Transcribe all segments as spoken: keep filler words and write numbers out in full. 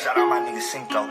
Shout out my nigga Cinco.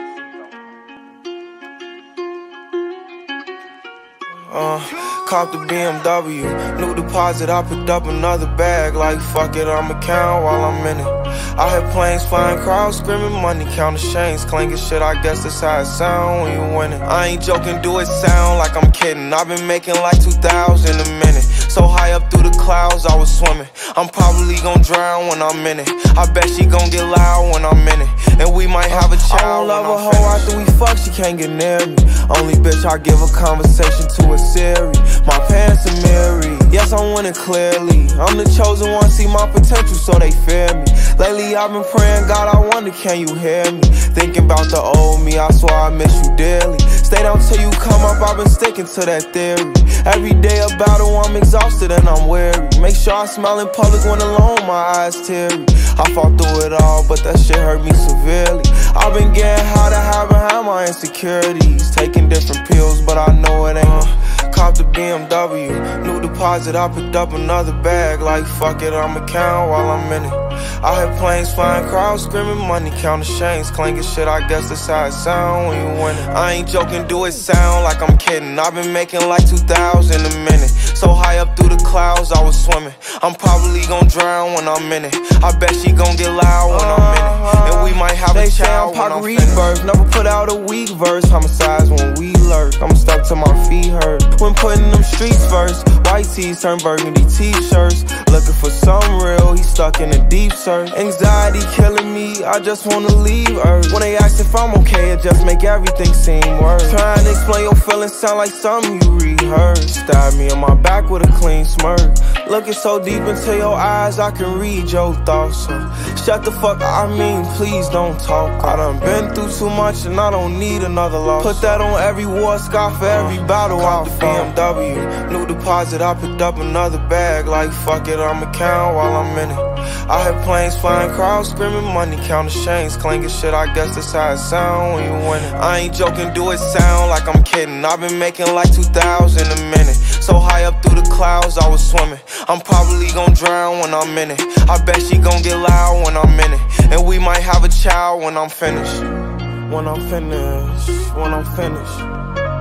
Uh, caught the B M W, new deposit, I picked up another bag. Like fuck it, I'ma count while I'm in it. I hear planes flying, crowds screaming, money counting chains, clanking shit. I guess that's how it sound when you winning. I ain't joking, do it sound like I'm kidding. I've been making like two thousand a minute. So high up through the clouds, I was swimming. I'm probably gon' drown when I'm in it. I bet she gon' get loud when I'm in it. And we might have a child. I don't love a hoe after we fuck, she can't get near me. Only bitch I give a conversation to a Siri. My pants are mirrored. Yes, I'm winning clearly. I'm the chosen one, see my potential, so they fear me. Lately I've been praying, God, I wonder, can you hear me? Thinking about the old me, I swear I miss you dearly. Stay down till you come up, I've been sticking to that theory. Every day a battle, I'm exhausted and I'm weary. Make sure I smile in public when alone, my eyes teary. I fought through it all, but that shit hurt me severely. I've been getting high to hide behind my insecurities. Taking different pills, but I know it ain't uh, Cop the B M W, new deposit, I picked up another bag. Like fuck it, I'ma count while I'm in it. I hear planes flying, crowds screaming, money counting chains, clanking shit. I guess that's how it sound when you winning. I ain't joking, do it sound like I'm kidding. I've been making like two thousand a minute. So high up through the clouds, I was swimming. I'm probably gon' drown when I'm in it. I bet she gon' get loud when I'm in it. And we might have a child when I'm finished. Never put out a weak verse, homicides when we lurk. I'm stuck till my feet hurt when putting them streets first. White tees turn burgundy t-shirts. Looking for some real, he stuck in a deep search. Anxiety killing me, I just wanna leave Earth. When they ask if I'm okay, it just make everything seem worse. Trying to explain your feelings sound like something you rehearsed. Stab me in my back with a clean smirk. Looking so deep into your eyes, I can read your thoughts. So shut the fuck up, I mean, please don't talk. I done been through too much and I don't need another loss. Put that on every war scar for every battle I fought. B M W, new deposit, I picked up another bag. Like fuck it, I'ma count while I'm in it. I hear planes flying, crowds screaming, money counting chains, clanking shit. I guess that's how it sound when you winning. I ain't joking, do it sound like I'm kidding. I've been making like two thousand a minute. So high up through the clouds, I was swimming. I'm probably gon' drown when I'm in it. I bet she gon' get loud when I'm in it. And we might have a child when I'm finished. When I'm finished, when I'm finished.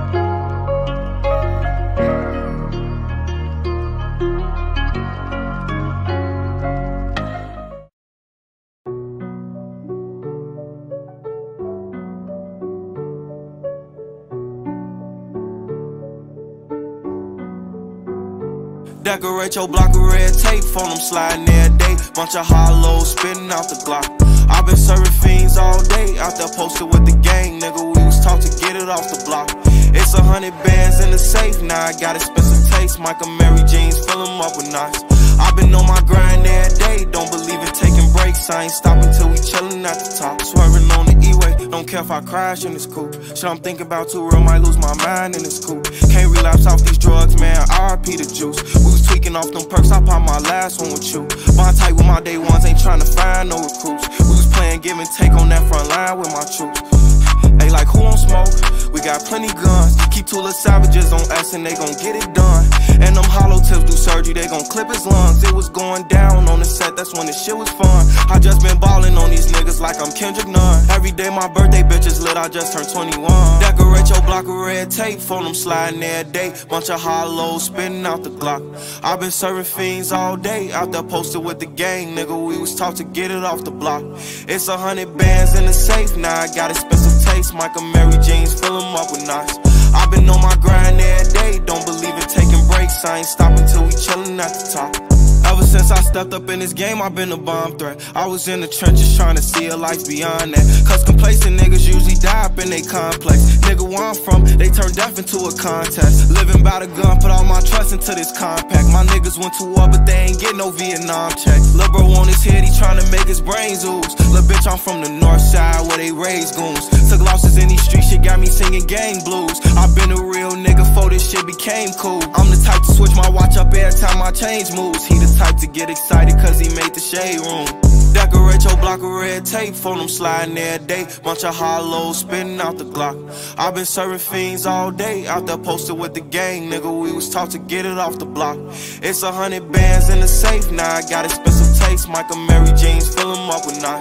Decorate your block with red tape, phone them sliding every day. Bunch of hollows spitting out the Glock. I've been serving fiends all day, out there posted with the gang, nigga. We was taught to get it off the block. It's a hundred bands in the safe, now I got expensive taste. Michael Mary jeans, fill them up with knots. I've been on my grind every day, don't believe in taking breaks. I ain't stopping till we chillin' at the top. Swerving on the E-way, don't care if I crash in this coupe. Shit I'm thinking about too real, might lose my mind in this coupe. Can't relapse off these drugs, man, R I P the juice. We was tweaking off them perks, I popped my last one with you. Bond tight with my day ones, ain't trying to find no recruits. We was playing give and take on that front line with my troops. Hey, like who on smoke? We got plenty guns. Keep two little savages on us and they gon' get it done. And them hollow tips do surgery, they gon' clip his lungs. It was going down on the set, that's when the shit was fun. I just been ballin' on these niggas like I'm Kendrick Nunn. Every day my birthday bitch is lit, I just turned twenty-one. Decorate your block with red tape, phone them sliding every day. Bunch of hollows spitting out the Glock. I've been serving fiends all day, out there posted with the gang, nigga. We was taught to get it off the block. It's a hundred bands in the safe, now I got expensive taste. Michael Mary jeans, fill them up with knots. I've been on my grind every day, don't believe in taking breaks. I ain't stopping till we chillin' at the top. Ever since I stepped up in this game, I've been a bomb threat. I was in the trenches trying to see a life beyond that. Cause complacent niggas usually die up in they complex. Nigga, where I'm from, they turn death into a contest. Living by the gun, put all my trust into this compact. My niggas went to war, but they ain't get no Vietnam check. Lil' bro on his head, he tryna make his brains ooze. Lil' bitch, I'm from the north side where they raise goons. Took losses in these streets, shit got me singing gang blues. I've been a real nigga before this shit became cool. I'm the type to switch my watch up every time I change moves. He the type to get excited cause he made the shade room. Decorate your block with red tape, phone them sliding every day. Bunch of hollows spitting out the Glock. I've been serving fiends all day, out there posted with the gang, nigga. We was taught to get it off the block. It's a hundred bands in the safe, now I got expensive taste. Michael Mary jeans, fill them up with knots.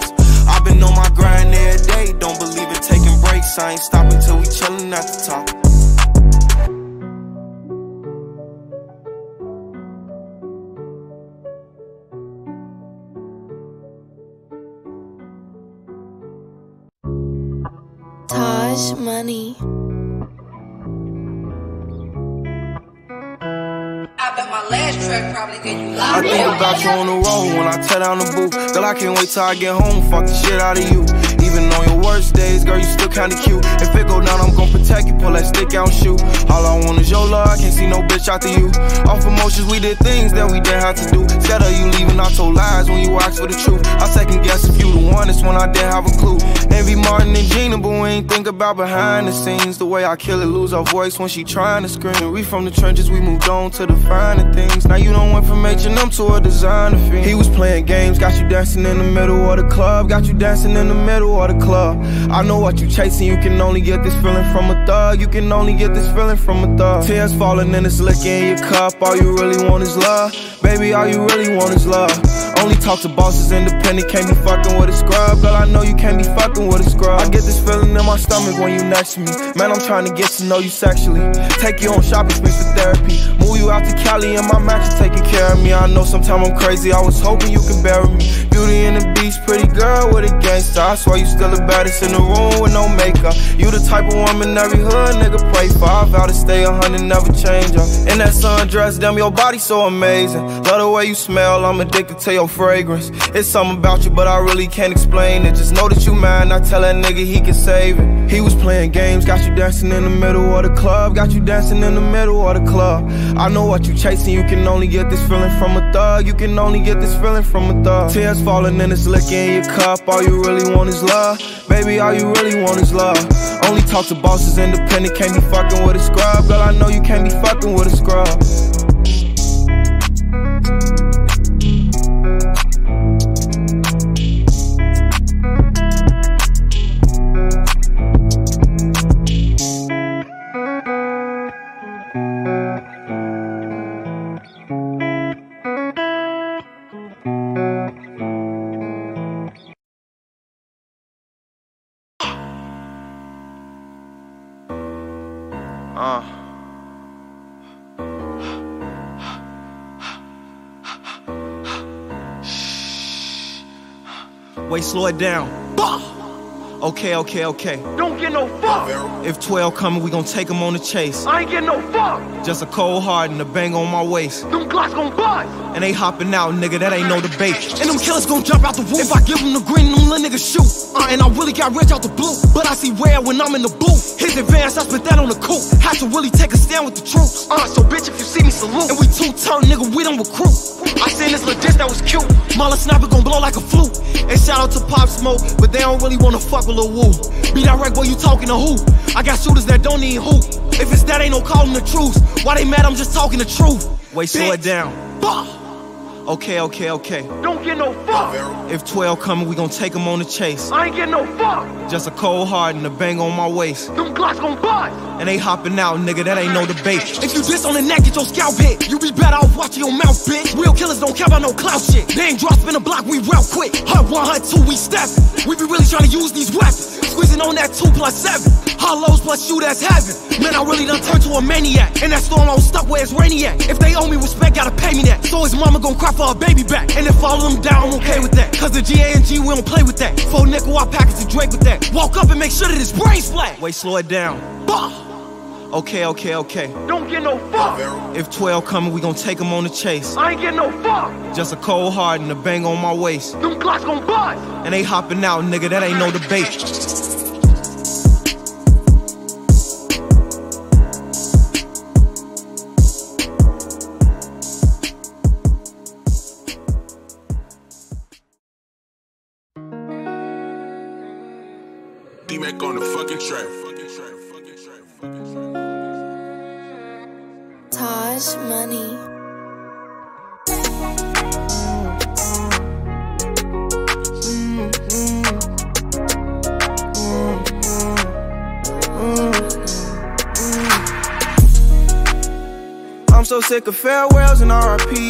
I've been on my grind every day, don't believe in taking breaks. I ain't stopping till we chillin' at the top. Taj Money. I bet my last track probably get you I locked. think about you on the road when I tear down the booth. Girl, I can't wait till I get home, fuck the shit out of you. Even on your worst days, girl, you still kinda cute. If it go down, I'm gon' protect you, pull that stick out and shoot. All I want is your love, I can't see no bitch after you. Off emotions, we did things that we didn't have to do. Instead of you leaving, I told lies when you asked for the truth. I second guess if you the one, it's when I didn't have a clue. Envy Martin and Gina, but we ain't think about behind the scenes. The way I kill it, lose our voice when she trying to scream. We from the trenches, we moved on to the finer things. Now you done went from H and M to a designer fiend. He was playing games, got you dancing in the middle of the club. Got you dancing in the middle of the club. I know what you chasing, you can only get this feeling from a thug. You can only get this feeling from a thug. Tears falling and it's liquor in your cup. All you really want is love. Baby, all you really want is love. Only talk to bosses, independent, can't be fucking with a scrub. Girl, I know you can't be fucking with a scrub. I get this feeling in my stomach when you next to me. Man, I'm trying to get to know you sexually. Take you on shopping sprees for therapy. Move you out to Cali and my mattress taking care of me. I know sometimes I'm crazy, I was hoping you could bury me. Beauty and the Beast, pretty girl with a gangster. I swear you still the baddest in the room with no makeup. You the type of woman every hood nigga pray for. I vow to stay a hundred, never change up. In that sundress, damn, your body so amazing. Love the way you smell, I'm addicted to your fragrance. It's something about you, but I really can't explain it. Just know that you mine, I tell that nigga he can save it. He was playing games, got you dancing in the middle of the club. Got you dancing in the middle of the club. I know what you chasing, you can only get this feeling from a thug. You can only get this feeling from a thug. Tears falling and it's liquor in your cup. All you really want is love. Baby, all you really want is love. Only talk to bosses, independent, can't be fucking with a scrub. Girl, I know you can't be fucking with a scrub. Uh. Wait, slow it down. Bah! Okay, okay, okay. Don't get no fuck. If twelve coming, we gon' take them on the chase. I ain't getting no fuck. Just a cold heart and a bang on my waist. Them Glocks gon' buzz. And they hopping out, nigga, that ain't no debate. And them killers gon' jump out the roof. If I give them the green, them little niggas shoot. Uh, and I really got rich out the blue. But I see red when I'm in the booth. His advance, I spent that on the coupe. Had to really take a stand with the troops. Uh, so bitch, if you see me, salute. And we two-turn, nigga, we don't recruit. I seen this little diss that was cute. Mala sniper gon' blow like a flute. And shout out to Pop Smoke, but they don't really wanna fuck with Lil Woo. Be direct, boy, you talking to who? I got shooters that don't need who. If it's that, ain't no calling the truth. Why they mad? I'm just talking the truth. Wait, slow Bitch. it down. Bah! Okay, okay, okay. Don't get no fuck. If twelve coming, we gon' take them on the chase. I ain't getting no fuck. Just a cold heart and a bang on my waist. Them Glocks gon' buzz. And they hopping out, nigga, that ain't no debate. If you diss on the neck, get your scalp hit. You be better off watching your mouth, bitch. Real killers don't care about no clout shit. They ain't drop spin a block, we real quick. Hut one, hut two, we step. We be really trying to use these weapons. Squeezing on that two plus seven. Hollows plus shoot as heaven. Man, I really done turned to a maniac. And that storm I was stuck where it's rainy at. If they owe me respect, gotta pay me that. So his mama gon' cry for her baby back. And if all of them down, I'm okay with that. Cause the G A N G, we don't play with that. Four nickel, I package the Drake with that. Walk up and make sure that his brain's flat. Wait, slow it down. Bah! Okay, okay, okay. Don't get no fuck. If twelve coming, we gon' take them on the chase. I ain't getting no fuck. Just a cold heart and a bang on my waist. Them Glocks gon' buzz. And they hopping out, nigga, that ain't no debate. D-Mac on the fucking track. Fucking track, fucking track, fucking track. Taj Money. I'm so sick of farewells and R I P.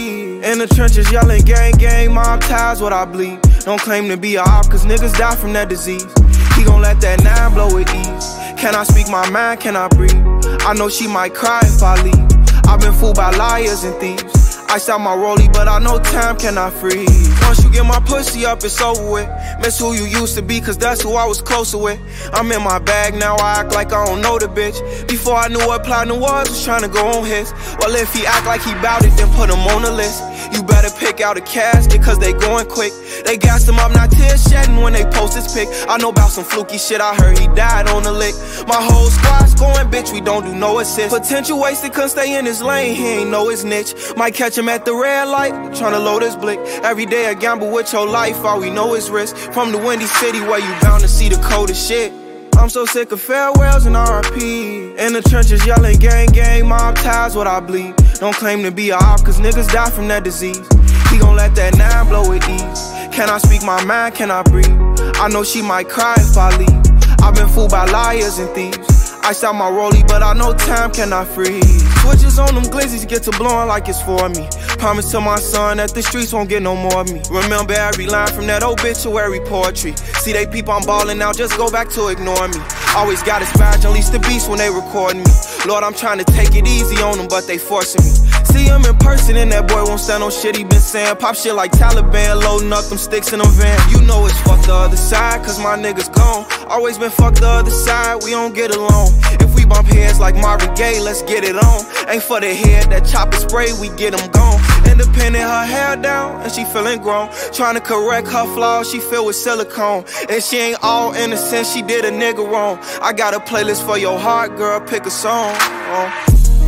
In the trenches yelling gang, gang, mob ties what I bleed. Don't claim to be a op, cause niggas die from that disease. He gon' let that nine blow with ease. Can I speak my mind, can I breathe? I know she might cry if I leave. I've been fooled by liars and thieves. I out my rollie, but I know time cannot freeze. Once you get my pussy up, it's over with. Miss who you used to be, cause that's who I was closer with. I'm in my bag now, I act like I don't know the bitch. Before I knew what platinum was, was trying to go on his. Well, if he act like he bout it, then put him on the list. You better pick out a casket, cause they going quick. They gassed him up, not tears shedding when they post his pic. I know about some fluky shit, I heard he died on the lick. My whole squad's going, bitch, we don't do no assist. Potential wasted, couldn't stay in his lane, he ain't know his niche. Might catch him at the red light, tryna load his blick. Every day a gamble with your life, all we know is risk. From the windy city where you bound to see the coldest shit. I'm so sick of farewells and R I P. In the trenches yelling gang, gang, mob ties what I bleed. Don't claim to be a op, cause niggas die from that disease. He gon' let that nine blow with ease. Can I speak my mind, can I breathe? I know she might cry if I leave. I've been fooled by liars and thieves. I out my rollie, but I know time cannot freeze. Switches on them glizzies get to blowing like it's for me. Promise to my son that the streets won't get no more of me. Remember every line from that obituary poetry. See they peep I'm ballin' now, just go back to ignore me. Always got aspired, unleash the beast when they recording me. Lord, I'm trying to take it easy on them, but they forcing me. See him in person and that boy won't stand on shit he been saying. Pop shit like Taliban, loading up them sticks in them van. You know it's fuck the other side, cause my niggas gone. Always been fuck the other side, we don't get along. If we bump heads like Marvin Gaye, let's get it on. Ain't for the head, that chopper spray, we get them gone. Independent, her hair down, and she feeling grown. Trying to correct her flaws, she filled with silicone. And she ain't all innocent, she did a nigga wrong. I got a playlist for your heart, girl, pick a song. Oh.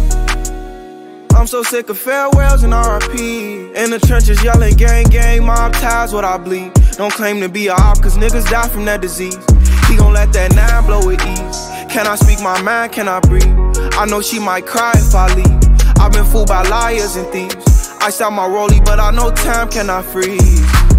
I'm so sick of farewells and R I P. In the trenches yelling gang, gang, mob ties what I bleed. Don't claim to be a op, cause niggas die from that disease. He gon' let that nine blow with ease. Can I speak my mind, can I breathe? I know she might cry if I leave. I've been fooled by liars and thieves. I out my rollie, but I know time cannot freeze.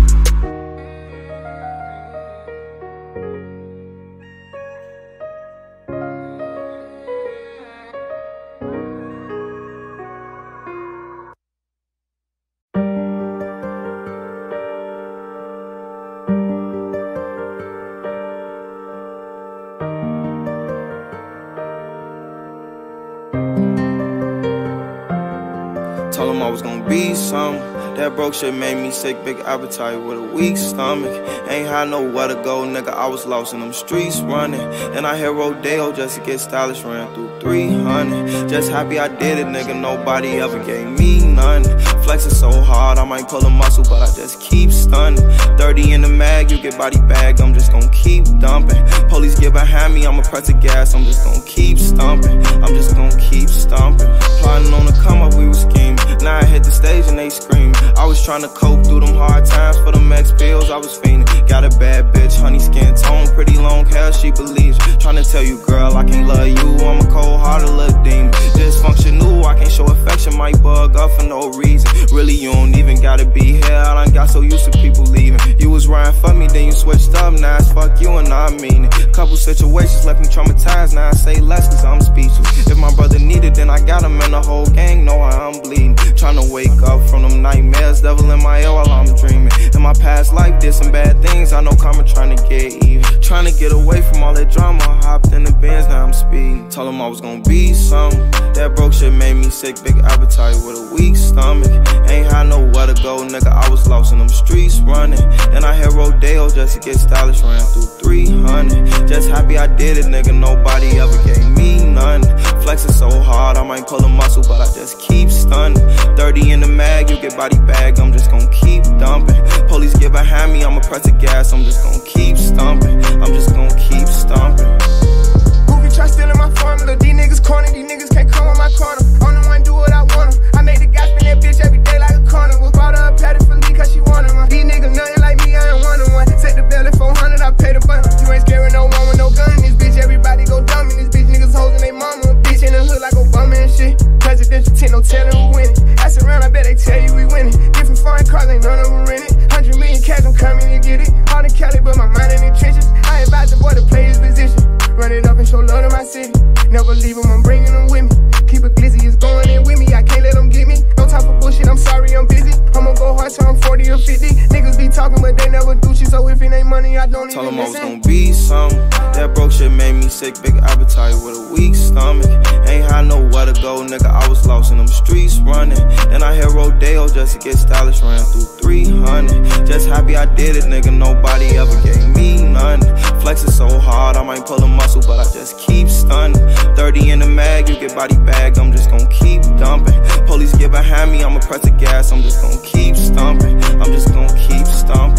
Told him I was gonna be something. That broke shit made me sick, big appetite with a weak stomach. Ain't had nowhere to go, nigga, I was lost in them streets running. And I hit Rodeo just to get stylish, ran through three hundred. Just happy I did it, nigga, nobody ever gave me none. Flexing so hard, I might pull a muscle, but I just keep stunning. thirty in the mag, you get body bagged, I'm just gon' keep dumping. Police get behind me, I'ma press the gas, I'm just gon' keep stomping. I'm just gon' keep stomping. Plotting on the come up, we was scheming. Now I hit the stage and they scream. I was trying to cope through them hard times for them X pills, I was fiending. Got a bad bitch, honey skin tone, pretty long hair, she believes. Trying to tell you, girl, I can't love you, I'm a cold-hearted little demon. Dysfunctional, I can't show affection, might bug up for no reason. Really, you don't even gotta be here, I done got so used to people leaving. You was riding for me, then you switched up, now it's fuck you and I mean it. Couple situations left me traumatized, now I say less cause I'm speechless. If my brother needed, then I got him, and the whole gang know how I'm bleeding. Trying to wake up from them nightmares, devil in my ear while I'm dreaming. In my past life, did some bad things, I know karma trying to get even. Trying to get away from all that drama, hopped in the Benz, now I'm speeding. Told him I was gonna be something. That broke shit made me sick, big appetite with a weak stomach. Ain't had nowhere to go, nigga, I was lost in them streets running. And I hit Rodeo just to get stylish, ran through three hundred. Just happy I did it, nigga, nobody ever gave me none. Flexing so hard, I might pull a muscle, but I just keep stunning. thirty in the mag, you get body bagged, I'm just gon' keep dumping. Police get behind me, I'ma press the gas, I'm just gon' keep stomping. I'm just gon' keep stomping. Who can try stealing my formula? These niggas corny, these niggas can't come on my corner. I'm the one do what I want 'em. I made the guy spin that bitch every day like a corner. Was bought her a patty for Lee cause she wanted one. These niggas nothing like me, I ain't one on one. Set the bill at four hundred, I pay the bun. You ain't scaring no one with no gun in this bitch. Everybody go dumb in this bitch. Niggas holding they mama. Bitch in the hood like Obama and shit. Presidential tent, no telling who winning. Ask around, I bet they tell you we winning. Different foreign cars, ain't none of them rented. Hundred million cash, I'm coming to get it. All in Cali, but my mind in the trenches. talking, but they never do shit. So if it ain't money, I don't Told even him I was listen. gonna be something. That broke shit made me sick, big appetite with a weak stomach. Ain't had nowhere to go, nigga, I was lost in them streets running. Then I hit Rodeo just to get stylish, ran through three hundred. Just happy I did it, nigga, nobody ever gave me none. Flexing so hard, I might pull a muscle, but I just keep stunning. thirty in the mag, you get body bagged, I'm just gon' keep dumping. Police get behind me, I'ma press the gas, I'm just gon' keep stomping. I'm just gon' keep stomping.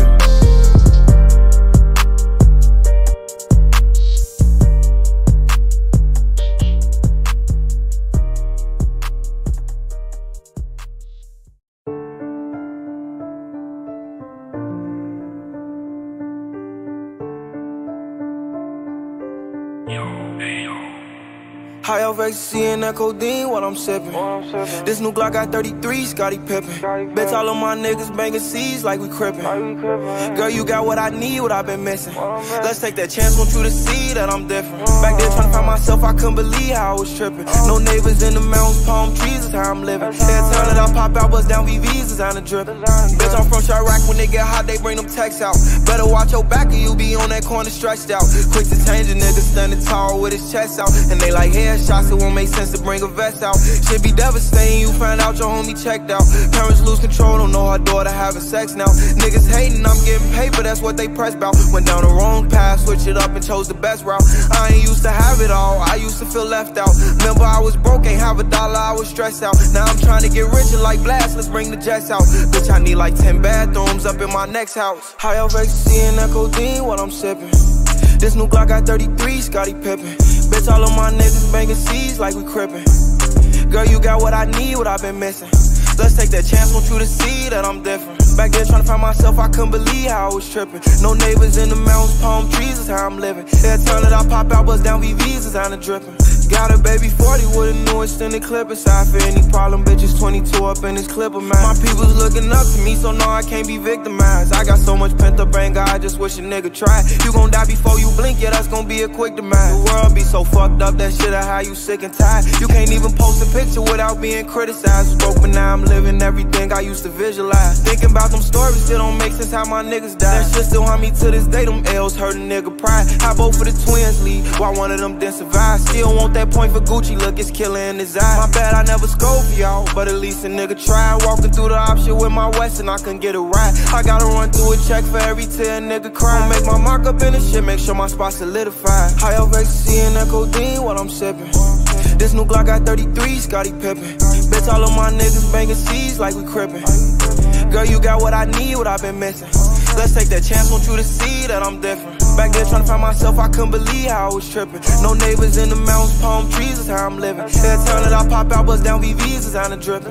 High off ecstasy and that codeine while I'm sipping. This new Glock got thirty-three, Scottie Pippen. Bitch, all of my niggas banging C's like we crippin'. Girl, you got what I need, what I've been missing. Let's take that chance, want you to see that I'm different. Back there trying to find myself, I couldn't believe how I was tripping. No neighbors in the mountains, palm trees is how I'm living. Every time that I pop out, bust down V Vs is on the drippin'. Bitch, I'm from Chirac, when they get hot, they bring them texts out. Better watch your back or you be on that corner stretched out. Quick to change a nigga standing tall with his chest out. And they like, yeah, shots, it won't make sense to bring a vest out. Shit be devastating, you find out your homie checked out. Parents lose control, don't know her daughter having sex now. Niggas hating, I'm getting paper, that's what they press bout. Went down the wrong path, switched it up and chose the best route. I ain't used to have it all, I used to feel left out. Remember I was broke, ain't have a dollar, I was stressed out. Now I'm trying to get richer like Blast, let's bring the jets out. Bitch, I need like ten bathrooms up in my next house. High off ecstasy and that codeine while I'm sipping. This new Glock got thirty-three, Scottie Pippen. Bitch, all of my niggas banging C's like we crippin'. Girl, you got what I need, what I've been missing. Let's take that chance, want you to see that I'm different. Back there trying to find myself, I couldn't believe how I was tripping. No neighbors in the mountains, palm trees is how I'm living. Every time that I pop out, bust down V Vs is on the dripping. Got a baby forty with a new extended clip inside. For any problem, bitches twenty-two up in this clip of mine. My people's looking up to me, so no, I can't be victimized. I got so much pent up anger, I just wish a nigga tried. You gon' die before you blink, yeah, that's gon' be a quick demise. The world be so fucked up, that shit of how you sick and tired. You can't even post a picture without being criticized. Was broke, but now I'm living everything I used to visualize. Thinking about them stories, still don't make sense how my niggas died. That shit still haunt me to this day, them L's hurt a nigga pride. How both of the twins leave, while one of them didn't survive. Still want that point for Gucci, look, it's killer in his eye. My bad, I never scope for y'all, but at least a nigga tried. Walking through the option with my West and I couldn't get a ride. I gotta run through a check for every tear a nigga cry. Make my mark up in the shit, make sure my spot solidified. High off ecstasy and that codeine while I'm sipping. This new Glock got thirty-three, Scottie Pippen. Bitch, all of my niggas banging C's like we crippin'. Girl, you got what I need, what I've been missing. Let's take that chance, want you to see that I'm different. Back there trying to find myself, I couldn't believe how I was tripping. No neighbors in the mountains, palm trees is how I'm living. Every time that I pop out, bust down V Vs is on the dripping.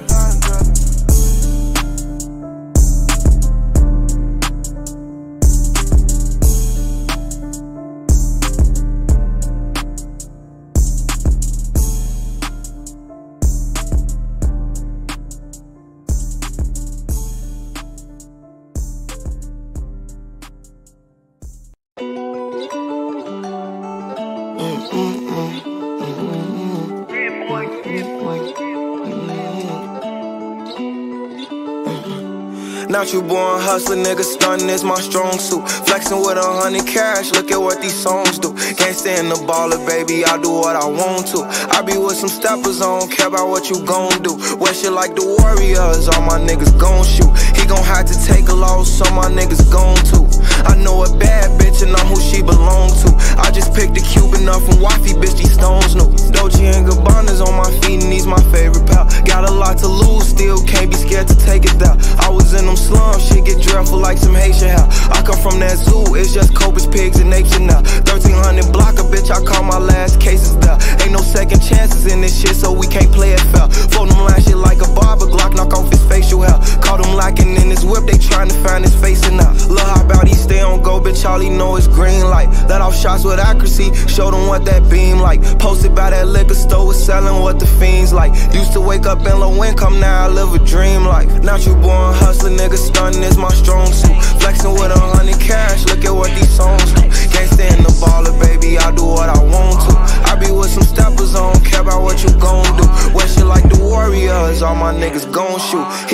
Not you born hustler, nigga, stunning is my strong suit. Flexing with a hundred cash, look at what these songs do. Can't stand the baller, baby, I do what I want to. I be with some steppers, I don't care about what you gon' do. Wear shit like the Warriors, all my niggas gon' shoot. He gon' have to take a loss, so my niggas gon' too. I know a bad bitch and I'm who she belong to. I just picked a Cuban up from wifey, bitch, these stones new. Dolce and Gabbana's on my feet and these my favorite pal. Got a lot to lose, still can't be scared to take it down. I was in them slums, shit get dreadful like some Haitian hell. I come from that zoo, it's just Cobras, pigs, and nature now. thirteen hundred block, a bitch, I call my last cases there. Ain't no second chances in this shit, so we can't play it fair. Fold them line shit like a barber, Glock knock off his facial hair. Caught him locking in his whip, they trying to find his face and now. Look how about he stay on go, bitch, all he know is green light. Let off shots with accuracy, showed him what that beam like. Posted by that liquor store, was selling what the fiends like. Used to wake up in low income, now I live a dream life. Not you born hustler, nigga, stunning is my strong suit. Flexing with a hundred cash, look at what these songs do. Can't stand the baller, baby, I do what I want to. I be with some steppers, I don't care about what you gon' do. Wear shit like the Warriors, all my niggas gon' shoot. He gon' have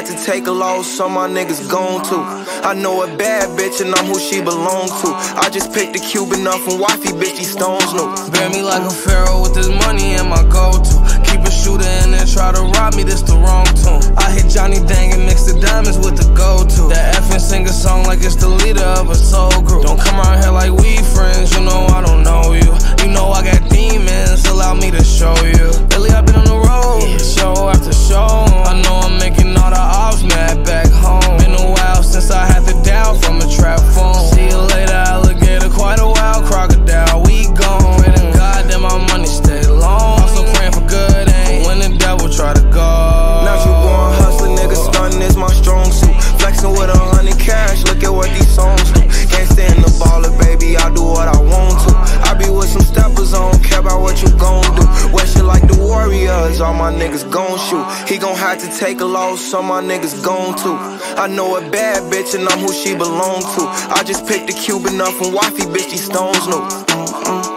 had to take a loss, so my niggas gone too. I know a bad bitch and I'm who she belong to. I just picked a Cuban up from wifey, bitch, these stones new. Bear me like a pharaoh with this money in my go-to. Keep a shooter in there, try to rob me, this the wrong tune. I hit Johnny Dang and mix the diamonds with the go-to. That effing sing a song like it's the leader of a soul group. Don't come around here like we friends, you know I don't know you. You know I got demons, allow me to show you. Lately I've been on the road, show after show. I know I'm making all the ops mad back home. Been a while since I had to down from a trap phone. See you later, alligator, quite a while, crocodile, we gone. Pray to God that my money stay long. Also praying for good aim when the devil try to go. Now you going hustling, nigga, stunting is my strong suit. Flexing with a hundred cash, look at what these songs do. Can't stand the baller, baby, I do what I want to. I be with some steppers, I don't care about what you gon' do. Wear shit like the Warriors, all my niggas gon' shoot. He gon' have to take a loss, so my niggas gon' too. I know a bad bitch and I'm who she belong to. I just picked a Cuban up from wifey, bitch, these stones new. Mm-mm.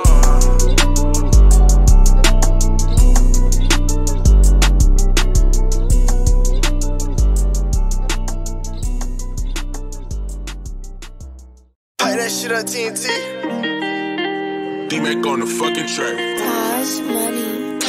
That shit on T N T. D-Mac on the fucking track. Taj Money.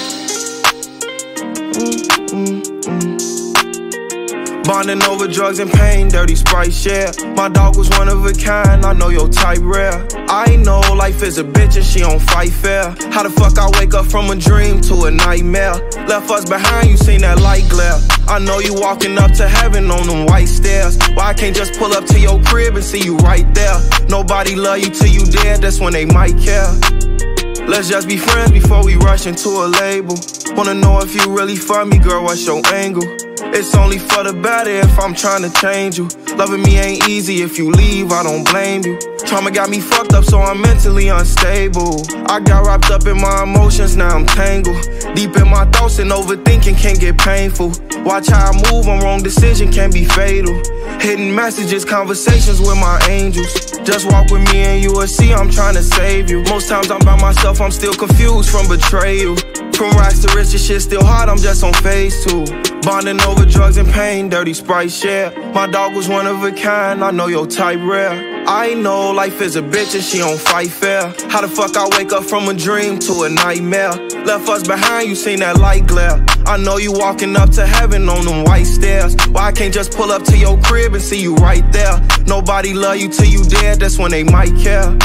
Bonding over drugs and pain, dirty Sprite share. My dog was one of a kind, I know your type rare. I know life is a bitch and she don't fight fair. How the fuck I wake up from a dream to a nightmare? Left us behind, you seen that light glare. I know you walking up to heaven on them white stairs. Why I can't just pull up to your crib and see you right there? Nobody love you till you dead, that's when they might care. Let's just be friends before we rush into a label. Wanna know if you really for me, girl, what's your angle? It's only for the better if I'm trying to change you. Loving me ain't easy, if you leave, I don't blame you. Trauma got me fucked up, so I'm mentally unstable. I got wrapped up in my emotions, now I'm tangled. Deep in my thoughts and overthinking can get painful. Watch how I move, on wrong decision can be fatal. Hidden messages, conversations with my angels. Just walk with me and you will see I'm trying to save you. Most times I'm by myself, I'm still confused from betrayal. From racks to riches, shit still hard, I'm just on phase two. Bonding over drugs and pain, dirty Sprite share. My dog was one of a kind, I know your type rare. I know life is a bitch and she don't fight fair. How the fuck I wake up from a dream to a nightmare? Left us behind, you seen that light glare. I know you walking up to heaven on them white stairs. Why I can't just pull up to your crib and see you right there? Nobody love you till you dead, that's when they might care.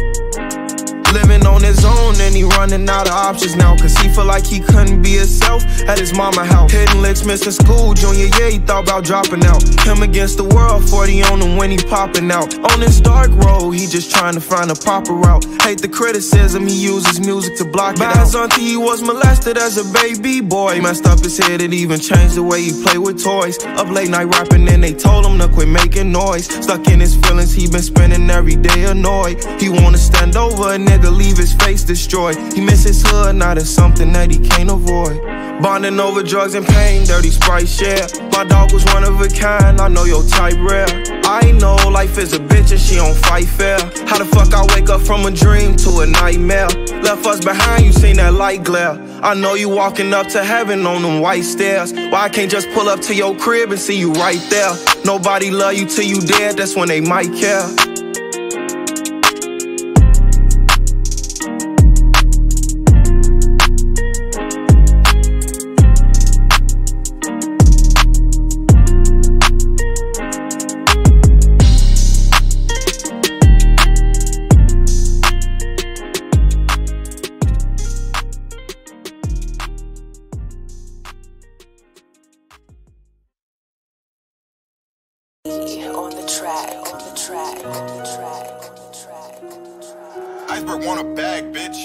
Living on his own and he running out of options now, cause he feel like he couldn't be himself at his mama house. Hitting licks, missing school, junior year he thought about dropping out. Him against the world, forty on him when he popping out. On this dark road, he just trying to find a proper route. Hate the criticism, he uses music to block it out. By his auntie, he was molested as a baby boy. Messed up his head, it even changed the way he play with toys. Up late night rapping and they told him to quit making noise. Stuck in his feelings, he been spending every day annoyed. He wanna stand over a nigga, leave his face destroyed. He miss his hood, now it's something that he can't avoid. Bonding over drugs and pain, dirty Sprite share. My dog was one of a kind, I know your type rare. I know life is a bitch and she don't fight fair. How the fuck I wake up from a dream to a nightmare? Left us behind, you seen that light glare. I know you walking up to heaven on them white stairs. Why I can't just pull up to your crib and see you right there? Nobody love you till you dead, that's when they might care. On the track, on the track, on the track, on the track, on the track. Iceberg want a bag, bitch.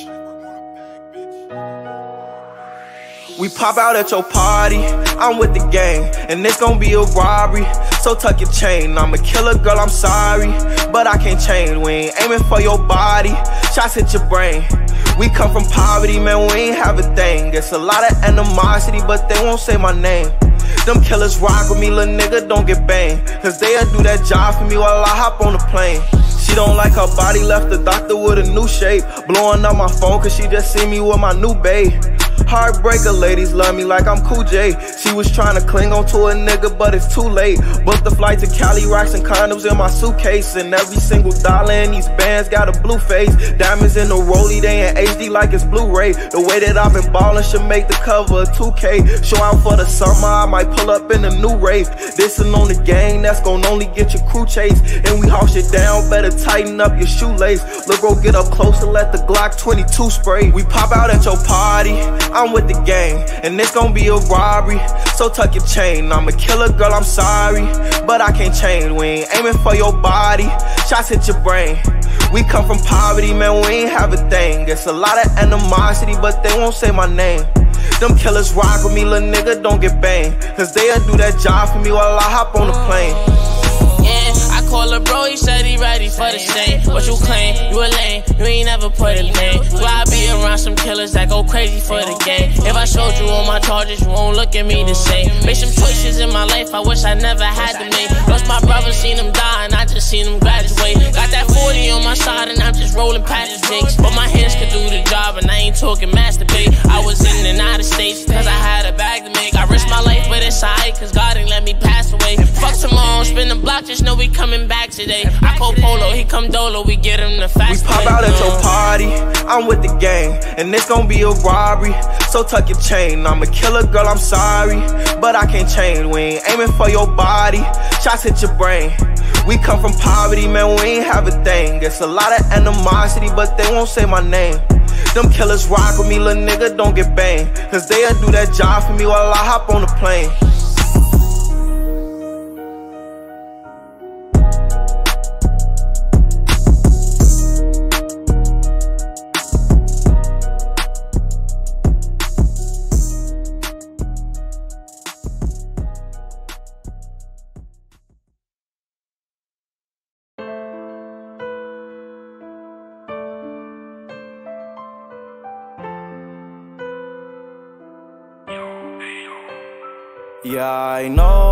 We pop out at your party, I'm with the gang, and it's gon' be a robbery. So tuck your chain, I'm a killer, girl, I'm sorry, but I can't change. We ain't aiming for your body, shots hit your brain. We come from poverty, man, we ain't have a thing. It's a lot of animosity, but they won't say my name. Them killers rock with me, little nigga, don't get banged. Cause they'll do that job for me while I hop on the plane. She don't like her body, left the doctor with a new shape. Blowing up my phone cause she just see me with my new babe. Heartbreaker, ladies love me like I'm Cool J. She was trying to cling on to a nigga, but it's too late. Booked the flight to Cali, rocks and condoms in my suitcase. And every single dollar in these bands got a blue face. Diamonds in the rollie, they in H D like it's Blu-ray. The way that I've been ballin' should make the cover of two K. Show out for the summer, I might pull up in a new Wraith. Dissin' on the gang, that's gon' only get your crew chased. And we haul shit down, better tighten up your shoelace. Look, bro, get up close and let the Glock twenty-two spray. We pop out at your party, I'm with the gang, and it's gon' be a robbery. So tuck your chain, I'm a killer, girl, I'm sorry, but I can't change. We ain't aiming for your body, shots hit your brain. We come from poverty, man, we ain't have a thing. It's a lot of animosity, but they won't say my name. Them killers rock with me, little nigga, don't get banged, cause they'll do that job for me while I hop on the plane. I call a bro, he said he ready for the same. What you claim, you a lame, you ain't never put a name. So I be around some killers that go crazy for the game. If I showed you all my charges, you won't look at me the same. Made some choices in my life I wish I never had to make. Lost my brother, seen him die, and I just seen him graduate. Got that forty on my side, and I'm just rolling past the jakes. But my hands could do the job, and I ain't talking masturbate. I was in and out of states, cause I had a bag to make. I risked my life, but it's alright, cause God ain't let me pass away. Fuck tomorrow, spin the block, just know we coming back today. I call Polo, he come Dolo, we get him the fast. We pop out at your party, I'm with the gang, and it's gon' be a robbery. So tuck your chain, I'm a killer, girl, I'm sorry, but I can't change. We ain't aiming for your body, shots hit your brain. We come from poverty, man, we ain't have a thing. It's a lot of animosity, but they won't say my name. Them killers rock with me, little nigga, don't get banged, cause they'll do that job for me while I hop on the plane. Yeah, I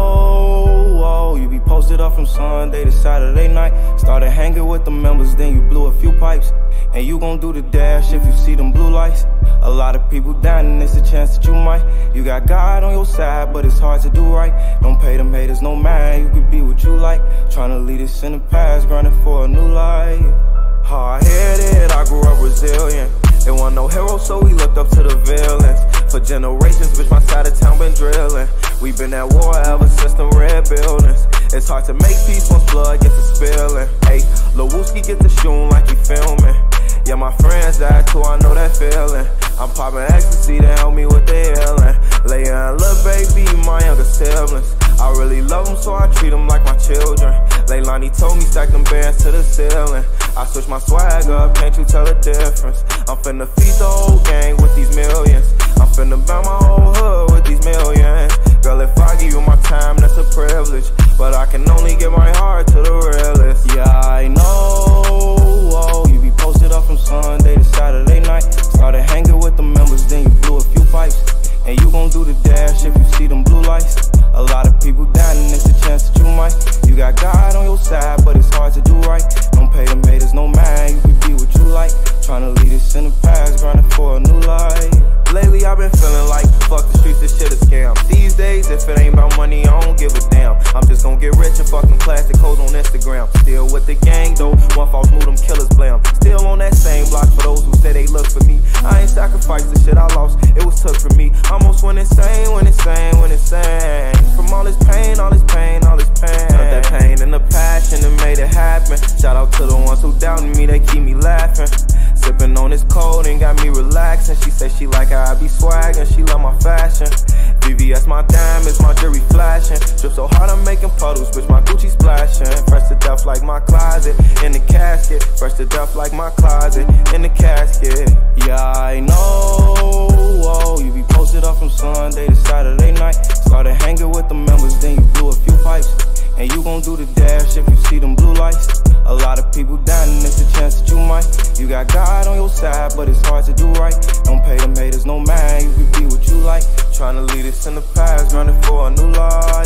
know, oh, you be posted up from Sunday to Saturday night. Started hanging with the members, then you blew a few pipes. And you gon' do the dash if you see them blue lights. A lot of people down and it's a chance that you might. You got God on your side, but it's hard to do right. Don't pay them haters no mind, you could be what you like. Tryna lead us in the past, grinding for a new life. Hard-headed, I grew up resilient. There wasn't no hero, so we looked up to the villains. For generations, bitch, my side of town been drilling. We been at war ever since the red buildings. It's hard to make peace once blood gets to spilling. Hey, Lil Wooski get to shooting like he filming. Yeah, my friends died too, I know that feeling. I'm popping ecstasy to help me with the healing. Leia and Lil Baby, my younger siblings. I really love them, so I treat them like my children. Leilani told me stack them bands to the ceiling. I switch my swag up, can't you tell the difference? I'm finna feed the whole gang with these millions. I'm finna buy my whole hood with these millions. Girl, if I give you my time, that's a privilege. But I can only give my heart to the realest. Yeah, I know, oh, you be posted up from Sunday to Saturday night. Started hanging with the members, then you blew a few pipes. And you gon' do the dash if you see them blue lights. A lot of people down and it's a chance that you might. You got God on your side, but it's hard to do right. Don't pay them haters no mind, you can be what you like. Tryna lead us in the past, grinding for a new life. Lately I've been feeling like, fuck the streets, this shit a scam. These days, if it ain't about money, I don't give a damn. I'm just gon' get rich and fuck them plastic hoes on Instagram. Still with the gang though, one false move, them killers blam. Still on that same block for those who say they look for me. I ain't sacrificed the shit I lost, it was took from me. Almost went insane, went insane, went insane. From all this pain, all this pain, all this pain. Felt that pain and the passion that made it happen. Shout out to the ones who doubted me, they keep me laughing. Sipping on this cold and got me relaxing. She say she like how I be swaggin', she love my fashion. V V S my diamonds, my jewelry flashing. Drip so hard I'm making puddles, bitch, my Gucci splashing. Fresh to death like my closet, in the casket. Fresh to death like my closet, in the casket. Yeah, I know, oh, you be posted up from Sunday to Saturday night. Started hanging with the members, then you blew a few pipes. And you gon' do the dash if you see them blue lights. A lot of people down and it's a chance that you might. You got God on your side, but it's hard to do right. Don't pay them haters no mind, you can be what you like. Tryna lead us in the past, grinding for a new life.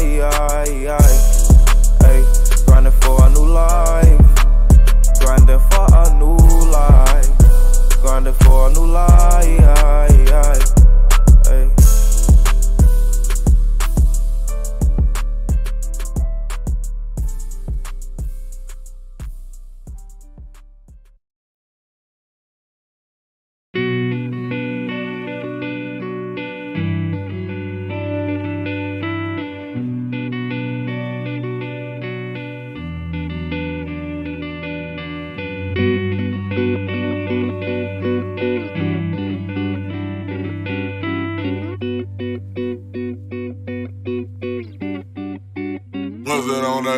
Hey, grinding for a new life. Grinding for a new life. Grinding for a new life.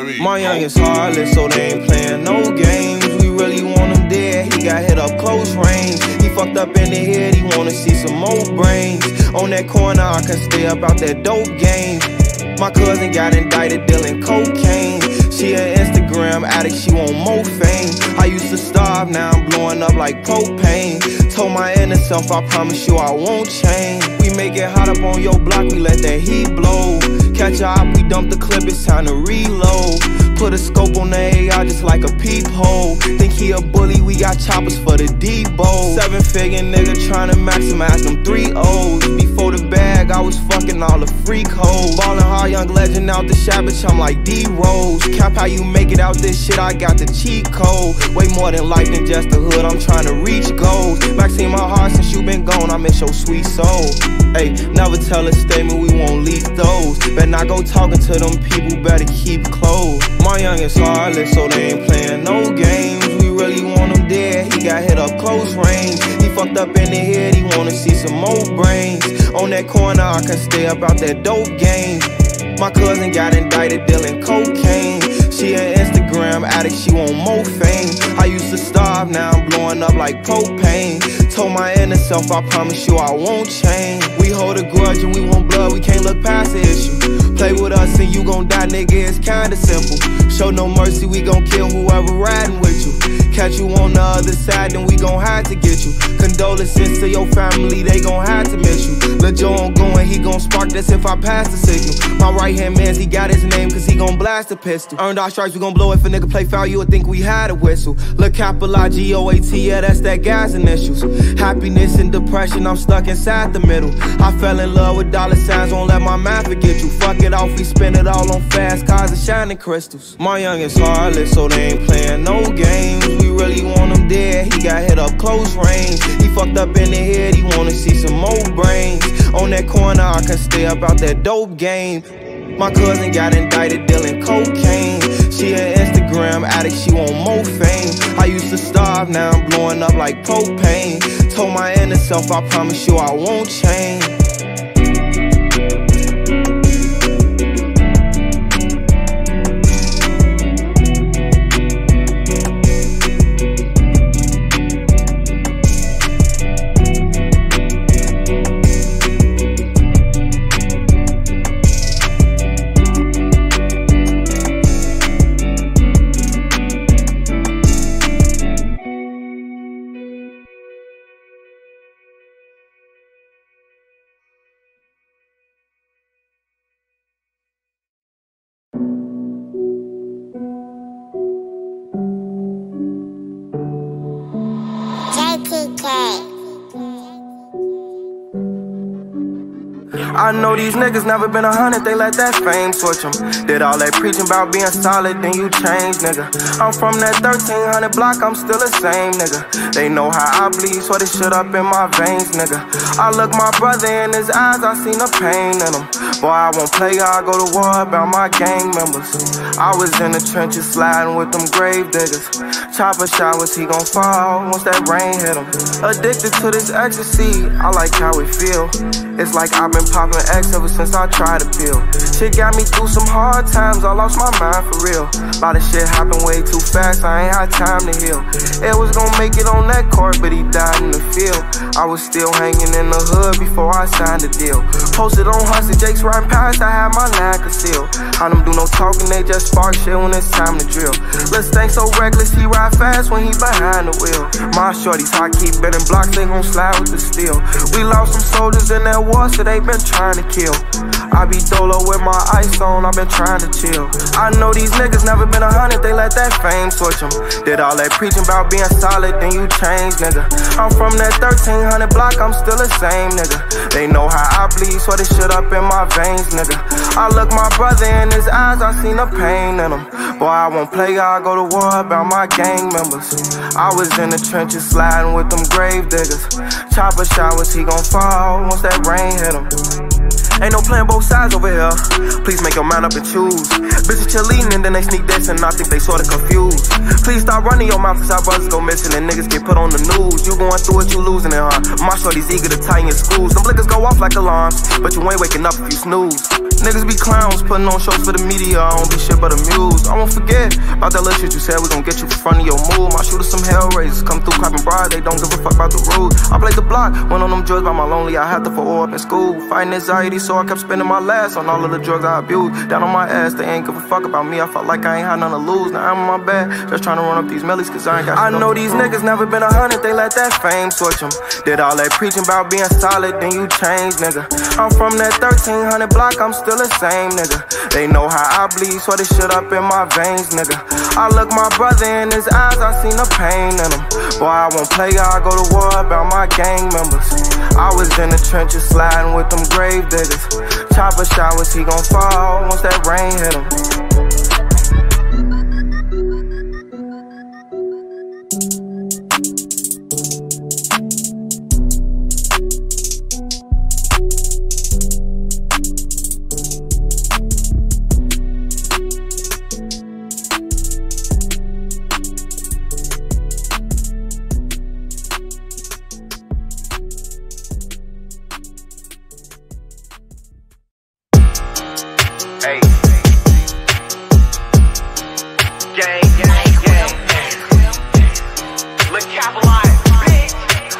My youngest heartless, so they ain't playing no games. We really want him dead, he got hit up close range. He fucked up in the head, he wanna see some more brains. On that corner, I can stay up out that dope game. My cousin got indicted dealing cocaine. She an Instagram addict, she want more fame. I used to starve, now I'm blowing up like propane. Told my inner self, I promise you I won't change. We make it hot up on your block, we let that heat blow. Catch a op, we dump the clip, it's time to reload. Put a scope on the A I just like a peephole. Think he a bully, we got choppers for the Debo. Seven figure nigga tryna maximize them three O's. Before the bag, I was fucking all the freak hoes. Ballin' hard, young legend out the shop, bitch, I'm like D-Rose. Cap how you make it out this shit, I got the cheat code. Way more than life than just the hood, I'm tryna reach goals. Maxine my heart since you been gone, I miss your sweet soul. Ay, never tell a statement, we won't leak those. Better not go talking to them people, better keep close. My youngest heartless, so they ain't playing no games. We really want him dead, he got hit up close range. He fucked up in the head, he wanna see some more brains. On that corner, I can stay up out that dope game. My cousin got indicted dealing cocaine. She an Instagram addict, she want more fame. I used to starve, now I'm blowing up like propane. Told my inner self, I promise you I won't change. We hold a grudge and we want blood, we can't look past the issue. Play with us and you gon' die, nigga, it's kinda simple. Show no mercy, we gon' kill whoever riding with you. Catch you on the other side, then we gon' have to get you. Condolences to your family, they gon' have to miss you. Lil' Joe on going, he gon' spark this if I pass the signal. My right hand man, he got his name cause he gon' blast a pistol. Earned our stripes, we gon' blow if a nigga play foul, you would think we had a whistle. Lil' capital I G O A T, yeah, that's that gas initials. Happiness and depression, I'm stuck inside the middle. I fell in love with dollar signs, won't let my mind forget you. Fuck it off, we spend it all on fast cars and shining crystals. My youngest heartless, so they ain't playing no games. We really want him dead, he got hit up close range. He fucked up in the head, he wanna see some more brains. On that corner, I can stay up out that dope game. My cousin got indicted dealing cocaine. She an Instagram addict, she want more fame. I used to starve, now I'm blowing up like propane. Told my inner self, I promise you I won't change. I know these niggas never been a hundred, they let that fame switch them. Did all that preaching about being solid, then you change, nigga. I'm from that thirteen hundred block, I'm still the same, nigga. They know how I bleed, so this shit up in my veins, nigga. I look my brother in his eyes, I seen the pain in him. Boy, I won't play, I go to war about my gang members. I was in the trenches sliding with them grave diggers. Chopper showers, he gon' fall once that rain hit him. Addicted to this ecstasy, I like how it feel. It's like I've been popping X ever since I tried to peel. Shit got me through some hard times, I lost my mind for real. Lot of shit happened way too fast, I ain't had time to heal. Ed was gon' make it on that court, but he died in the field. I was still hanging in the hood before I signed the deal. Posted on Hustle Jake's riding past, I had my line concealed. I don't do no talking, they just spark shit when it's time to drill. Let's think so reckless, he ride fast when he behind the wheel. My shorties hot, keep bending blocks, they gon' slide with the steel. We lost some soldiers in that war, so they been trying to kill. I be dolo with my ice on, I been trying to chill. I know these niggas never been a hundred, they let that fame switch them. Did all that preaching about being solid, then you change, nigga. I'm from that thirteen hundred block, I'm still the same, nigga. They know how I bleed, so this shit up in my veins, nigga. I look my brother in his eyes, I seen the pain in him. Boy, I won't play, I go to war about my gang members. I was in the trenches sliding with them grave diggers. Chopper showers, he gon' fall once that rain hit him. Ain't no playing both sides over here. Please make your mind up and choose. Bitches cheerleading and then they sneak this and I think they sorta confused. Please stop running your mouth cause our brothers go missing and niggas get put on the news. You going through it, you losing it, huh? My shorty's eager to tie in your schools. Them blickers go off like alarms, but you ain't waking up if you snooze. Niggas be clowns, putting on shows for the media. I don't be shit but amused. I won't forget about that little shit you said. We gon' get you in front of your move. My shooters some hell raisers, come through clapping broad. They don't give a fuck about the rules. I played the block, went on them drugs by my lonely. I had to fall up in school, fighting anxiety, so I kept spending my last on all of the drugs I abused. Down on my ass, they ain't give a fuck about me. I felt like I ain't had none to lose. Now I'm on my bed, just trying to run up these millies, cause I ain't got. I know these niggas never been a hundred. They let that fame switch them. Did all that preaching about being solid, then you change, nigga. I'm from that thirteen hundred block, I'm still the same, nigga. They know how I bleed, so they shit up in my veins, nigga. I look my brother in his eyes, I seen the pain in him. Boy, I won't play, I go to war about my gang members. I was in the trenches sliding with them grave diggers. Chopper showers, he gon' fall once that rain hit him. Hey. Gang, gang, gang. Look, capitalize, bitch.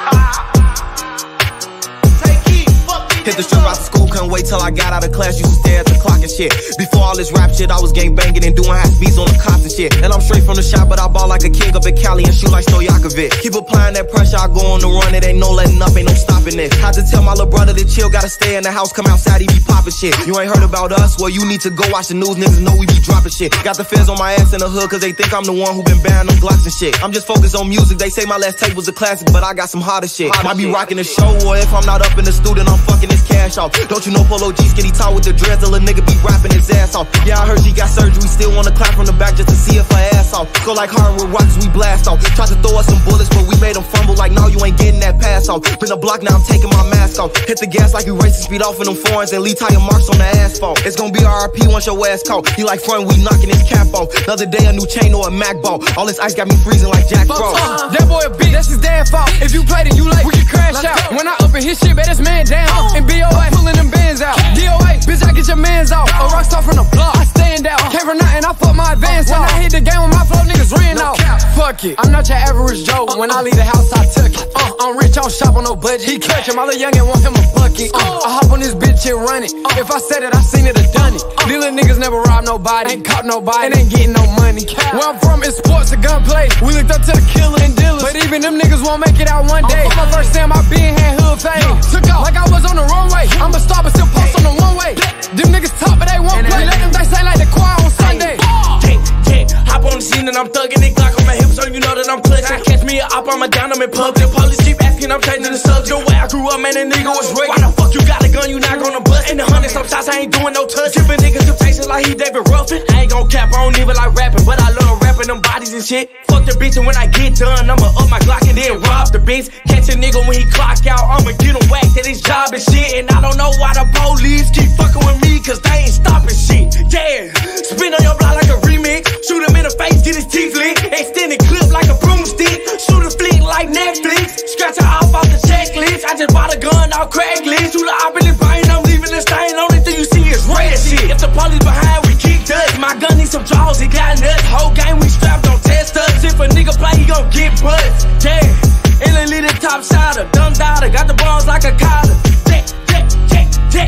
Take heat, fuck me. Hit the strip out the school, couldn't wait till I got out of class. Used to stare at the clock and shit. Before all this rap shit, I was gang banging and doing high speeds on the cops and shit. And I'm straight from the shop, but I ball like a king up in Cali and shoot like Stojakovic. Keep applying that pressure, I go on the run. It ain't no letting up, ain't no stopping this. Had to tell my little brother to chill, gotta stay in the house, come outside, he be popping shit. You ain't heard about us? Well, you need to go watch the news, niggas know we be dropping shit. Got the feds on my ass in the hood, cause they think I'm the one who been banning them Glocks and shit. I'm just focused on music, they say my last tape was a classic, but I got some harder shit. Might be rocking the show, or if I'm not up in the studio, I'm fucking this cash off. Don't you know Polo G skinny tall with the dreads, a little nigga be rapping his ass off. Yeah, I heard she got surgery, still wanna clap from the back just to see if her ass off. Go like hardwood rocks, we blast off. Tried to throw us some bullets, but we made them fumble like, no, you ain't getting that pass off. Been a block, now I'm taking my mask off. Hit the gas like you racing, speed off in them foreigns and leave tire marks on the asphalt. It's gonna be R I P once your ass caught. He like front, we knocking his cap off. Another day, a new chain or a Mac ball. All this ice got me freezing like Jack Frost. Uh, that boy a bitch, that's his damn fault. If you played it, you like, we can crash Let's out. Go. When I up in his shit, bet this man down. Uh, and B O A, pulling them bands out. D O A, bitch, I get your mans out. A rock star from the block, I stand out. Came from nothing, I fuck my advance uh, off. When I hit the game with my flow, niggas ran no off. Cap. Fuck it, I'm not your average Joe. Uh, when I leave the house, I took it. Uh, I'm rich, I don't shop on no budget. He clutch him, all the youngin' want him a bucket. Uh, I hop on this bitch and run it. Uh, if I said it, I seen it, I done it. Uh, These little niggas never rob nobody, ain't caught nobody, and ain't getting no money. Cap. Where I'm from is sports and gunplay. We looked up to the killer and dealers, but even them niggas won't make it out one day. Uh, my first time I been had hood fame. Uh, Took off like I was on the runway. I'm a star, but still post on the one way. Them niggas talk, but they won't play. Let them dice say like the choir on Sunday. Yeah, yeah, hop on the scene and I'm thugging it, Glock on my hips, so you know that I'm clutching. Catch me up, I'm a down, I'm in pub. The police keep asking, I'm changing the subject. The way I grew up, man, that nigga was real. Why the fuck you got a gun, you not gonna bust? In the hundred some shots, I ain't doing no touch. Tipping niggas to faces like he David Ruffin. I ain't gon' cap, I don't even like rapping, but I love rapping them bodies and shit. Fuck the bitch, and when I get done, I'ma up my Glock and then rob the bitch. Catch a nigga when he clock out, I'ma get him whacked at his job and shit. And I don't know why the police keep fucking with me, cause they ain't stopping shit. Yeah, spin on your block like a remix. Shoot him in the face, get his teeth lit. Extend the clip like a broomstick. Shoot a flick like Netflix. Scratch her off off the checklist. I just bought a gun off Craigslist. Shoot her up in the brain, I'm leaving the stain. Only thing you see is red shit. If the police behind, we kick dust. My gun needs some draws, it got nuts. Whole game we strapped, don't test us. If a nigga play, he gon' get buzzed. Yeah, Ellen Lee the top shotter. Dumb daughter, got the balls like a collar. Yeah, yeah, yeah, yeah.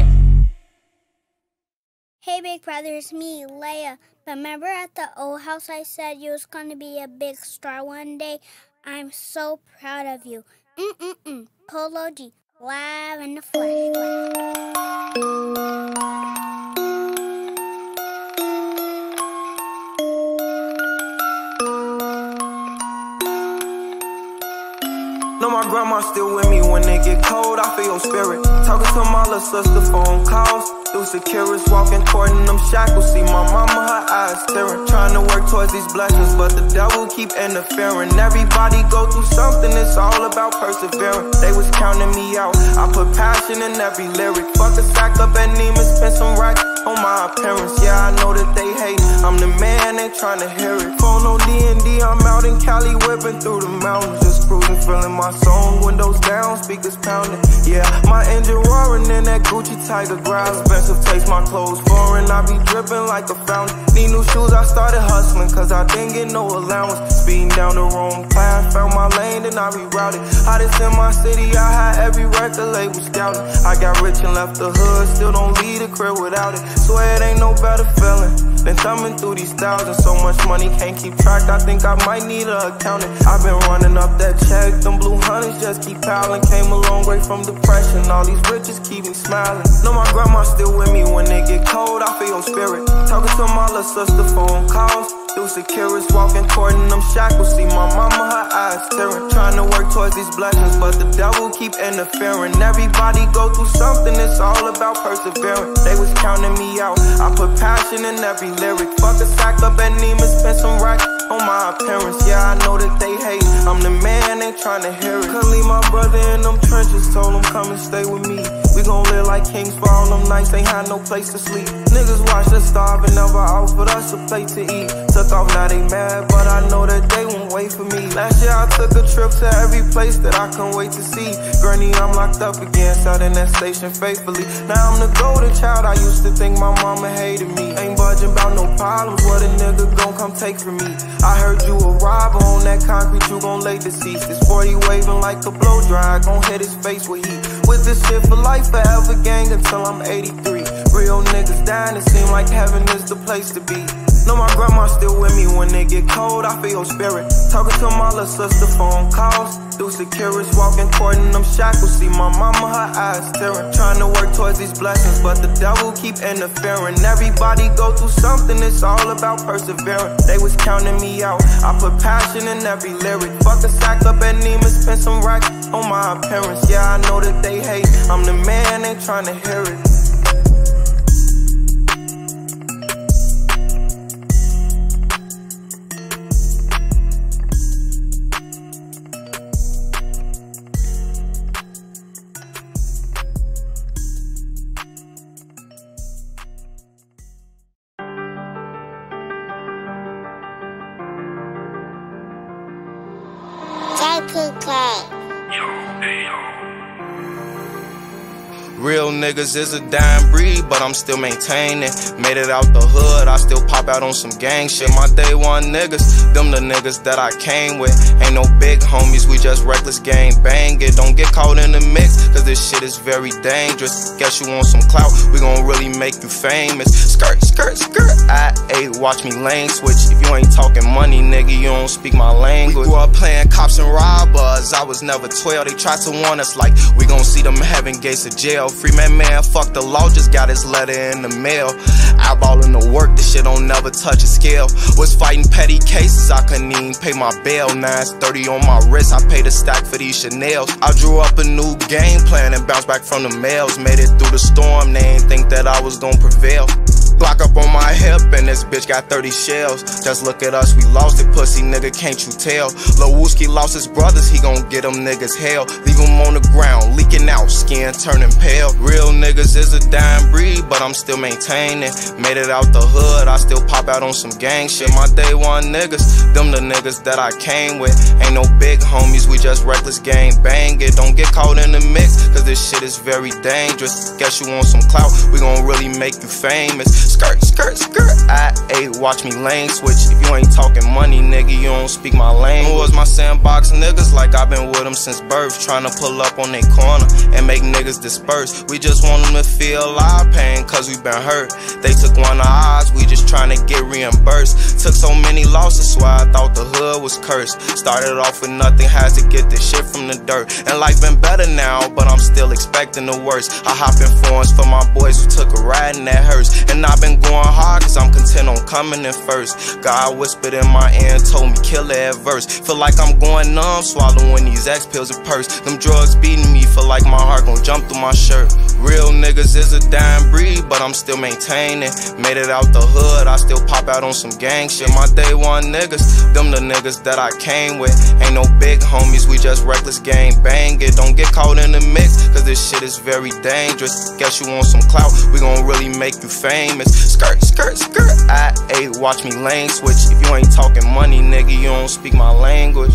Hey big brother, it's me, Leia. Remember at the old house I said you was gonna be a big star one day? I'm so proud of you. Mm-mm-mm. Polo G, live in the flesh. Know my grandma still with me when it get cold. I feel your spirit. Talking to my little sister, phone calls. Through securities, walking toward them shackles. See my mama, her eyes staring. Trying to work towards these blessings, but the devil keep interfering. Everybody go through something, it's all about persevering. They was counting me out, I put passion in every lyric. Fuck a sack up at Neiman, spend some racks on my appearance. Yeah, I know that they hate, I'm the man, they trying to hear it. Phone on D and D, I'm out out in Cali, whipping through the mountains, just cruising, feeling my song. Windows down, speakers pounding. Yeah, my engine roaring in that Gucci Tiger ground. Expensive taste, my clothes foreign. I be dripping like a fountain. Need new shoes, I started hustling, cause I didn't get no allowance. Speeding down the wrong path, found my lane, then I rerouted. Hottest in my city, I had every record label scouting. I got rich and left the hood, still don't leave the crib without it. Swear it ain't no better feeling than thumbing through these thousands. So much money, can't keep track, I think I might need an accountant. I've been running up that check, them blue hundreds just keep piling. Came a long way from depression, all these riches keep me smiling. Know my grandma still with me when it get cold, I feel your spirit. Talking to my little sister, phone calls through securities, walking toward them shackles. See my mama, her eyes tearing, trying to work towards these blessings, but the devil keep interfering. Everybody go through something, it's all about persevering. They was counting me out, I put passion in every lyric. Fuck a sack up at Neiman, spend some racks on my appearance. Yeah, I know that they hate, I'm the man, they trying to hear it. Couldn't leave my brother in them trenches, told him come and stay with me. We gon' live like kings for all them nights, ain't had no place to sleep. Niggas watch us starve and never offered us a plate to eat. Took off, now they mad, but I know that they won't wait for me. Last year I took a trip to every place that I can't wait to see. Granny, I'm locked up again, sat in that station faithfully. Now I'm the golden child, I used to think my mama hated me. Ain't budging about no problems, what a nigga gon' come take from me. I heard you a robber, on that concrete you gon' lay deceased. This forty waving like a blow dry, gon' hit his face with heat. With this shit for life, forever gang until I'm eighty-three. Real niggas dying, it seem like heaven is the place to be. Know my grandma still with me when it get cold, I feel your spirit. Talking to my little sister, phone calls through securities, walking toward them shackles. See my mama, her eyes tearing, trying to work towards these blessings, but the devil keep interfering. Everybody go through something, it's all about persevering. They was counting me out, I put passion in every lyric. Fuck a sack up at Neiman, spend some racks on my appearance. Yeah, I know that they hate, I'm the man, they trying to hear it. Real niggas is a dying breed, but I'm still maintaining. Made it out the hood, I still pop out on some gang shit. My day one niggas, them the niggas that I came with. Ain't no big homies, we just reckless gang bang it. Don't get caught in the mix, cause this shit is very dangerous. Guess you want some clout, we gon' really make you famous. Skirt, skirt, skirt, I ate, watch me lane switch. If you ain't talking money, nigga, you don't speak my language. We grew up playing cops and robbers, I was never twelve. They tried to warn us like, we gon' see them heaven gates of jail. Free man, man, fuck the law, just got his letter in the mail. Eyeballing the work, this shit don't never touch a scale. Was fighting petty cases, I couldn't even pay my bail. Now it's thirty on my wrist, I paid a stack for these Chanels. I drew up a new game plan and bounced back from the mails. Made it through the storm, they ain't think that I was gon' prevail. Glock up on my hip and this bitch got thirty shells. Just look at us, we lost it, pussy nigga, can't you tell? Lil Wooski lost his brothers, he gon' get them niggas hell. Leave them on the ground, leaking out, skin turning pale. Real niggas is a dying breed, but I'm still maintaining. Made it out the hood, I still pop out on some gang shit. My day one niggas, them the niggas that I came with. Ain't no big homies, we just reckless gang bang it. Don't get caught in the mix, cause this shit is very dangerous. Guess you want some clout, we gon' really make you famous. Skirt, skirt, skirt, I ate, watch me lane switch. If you ain't talking money, nigga, you don't speak my language. Who was my sandbox niggas, like I've been with them since birth. Trying to pull up on they corner and make niggas disperse. We just want them to feel our pain, cause we been hurt. They took one of ours, we just trying to get reimbursed. Took so many losses, so I thought the hood was cursed. Started off with nothing, had to get this shit from the dirt. And life been better now, but I'm still expecting the worst. I hop in foreigns for my boys who took a ride in that hearse. And I've been going hard, cause I'm content on coming in first. God whispered in my ear and told me kill the adverse. Feel like I'm going numb, swallowing these X pills and purse. Them drugs beating me, feel like my heart gon' jump through my shirt. Real niggas is a dying breed, but I'm still maintaining. Made it out the hood, I still pop out on some gang shit. My day one niggas, them the niggas that I came with. Ain't no big homies, we just reckless gang bang it. Don't get caught in the mix, cause this shit is very dangerous. Guess you want some clout, we gon' really make you famous. demons. Skirt, skirt, skirt. I ate, watch me lane switch. If you ain't talking money, nigga, you don't speak my language.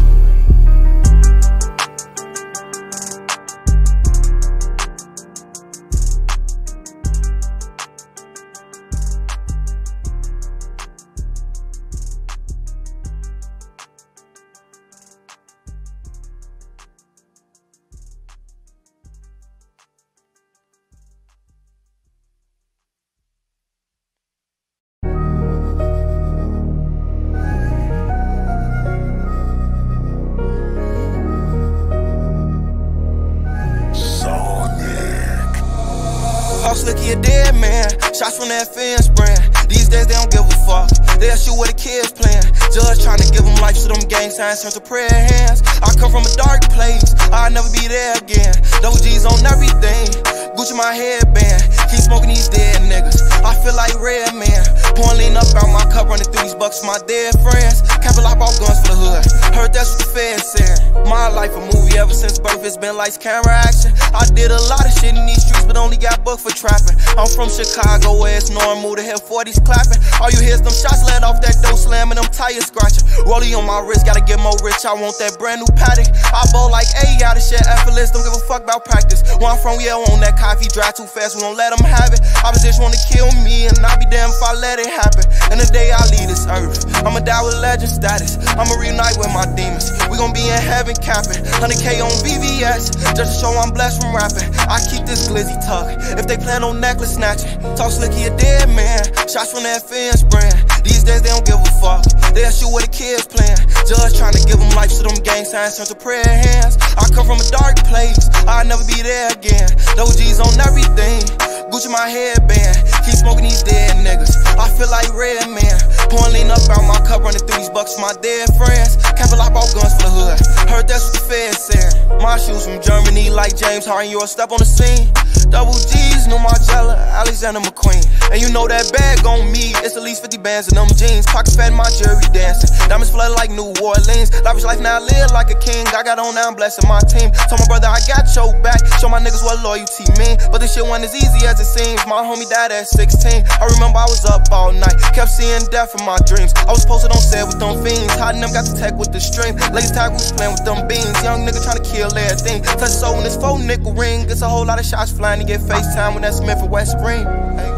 Slicky a dead man, shots from that fence brand. These days they don't give a fuck, they'll shoot where the kids playing. Judge trying to give them life, so them gang signs turn to prayer hands. I come from a dark place, I'll never be there again. Double G's on everything, Gucci my headband. Keep smoking these dead niggas, I feel like Red Man. Pouring lean up out my cup, running through these bucks for my dead friends. Capital lock off guns for the hood, heard that's what the feds said. My life a movie ever since birth, it's been lights, camera, action. I did a lot of shit in these streets, but only got booked for trapping. I'm from Chicago, where it's normal to hear forties clapping. All you hear is them shots land off that dough slamming, them tires scratching. Rollie on my wrist, gotta get more rich, I want that brand new Patek. I bowl like A, gotta shit effortless, don't give a fuck about practice. Where I'm from, yeah, on that coffee, drive too fast, we don't let them have it. Opposition wanna kill me, and I'll be damned if I let it happen. And the day I leave this earth, I'ma die with legend status. I'ma reunite with my demons, we gon' be in heaven capping. one hundred K on V V S, just to show I'm blessed from rapping. I keep this glizzy tuck, if they plan on necklace snatching. Talk slicky a dead man, shots from that fence brand. These days they don't give a fuck, they'll shoot where the kids playing. Judge trying to give them life, so them gang signs turn to prayer hands. I come from a dark place, I'll never be there again. Double G's on everything, Gucci my headband. Keep smoking these dead niggas, I feel like Red Man. Pouring lean up out my cup, running through these bucks for my dead friends. Capital lock off guns for the hood, heard that's what the feds said. My shoes from Germany like James Harden, you a step on the scene. Double G's, New Margiela, Alexander McQueen. And you know that bag on me, it's at least fifty bands in them jeans. Pocket fat, my jury dancing, diamonds flooded like New Orleans. Lavish life, now I live like a king. I got on now, I'm blessing my team. Told my brother I got your back, show my niggas what loyalty mean. But this shit wasn't as easy as it seems. My homie died at sixteen, I remember I was up all night, kept seeing death in my dreams. I was posted on set with them fiends, hiding them, got the tech with the stream. Ladies tag was playing with them beans, young nigga trying to kill everything. Touch soul in this four nickel ring, gets a whole lot of shots flying to get FaceTime when that's Memphis West Spring. Hey.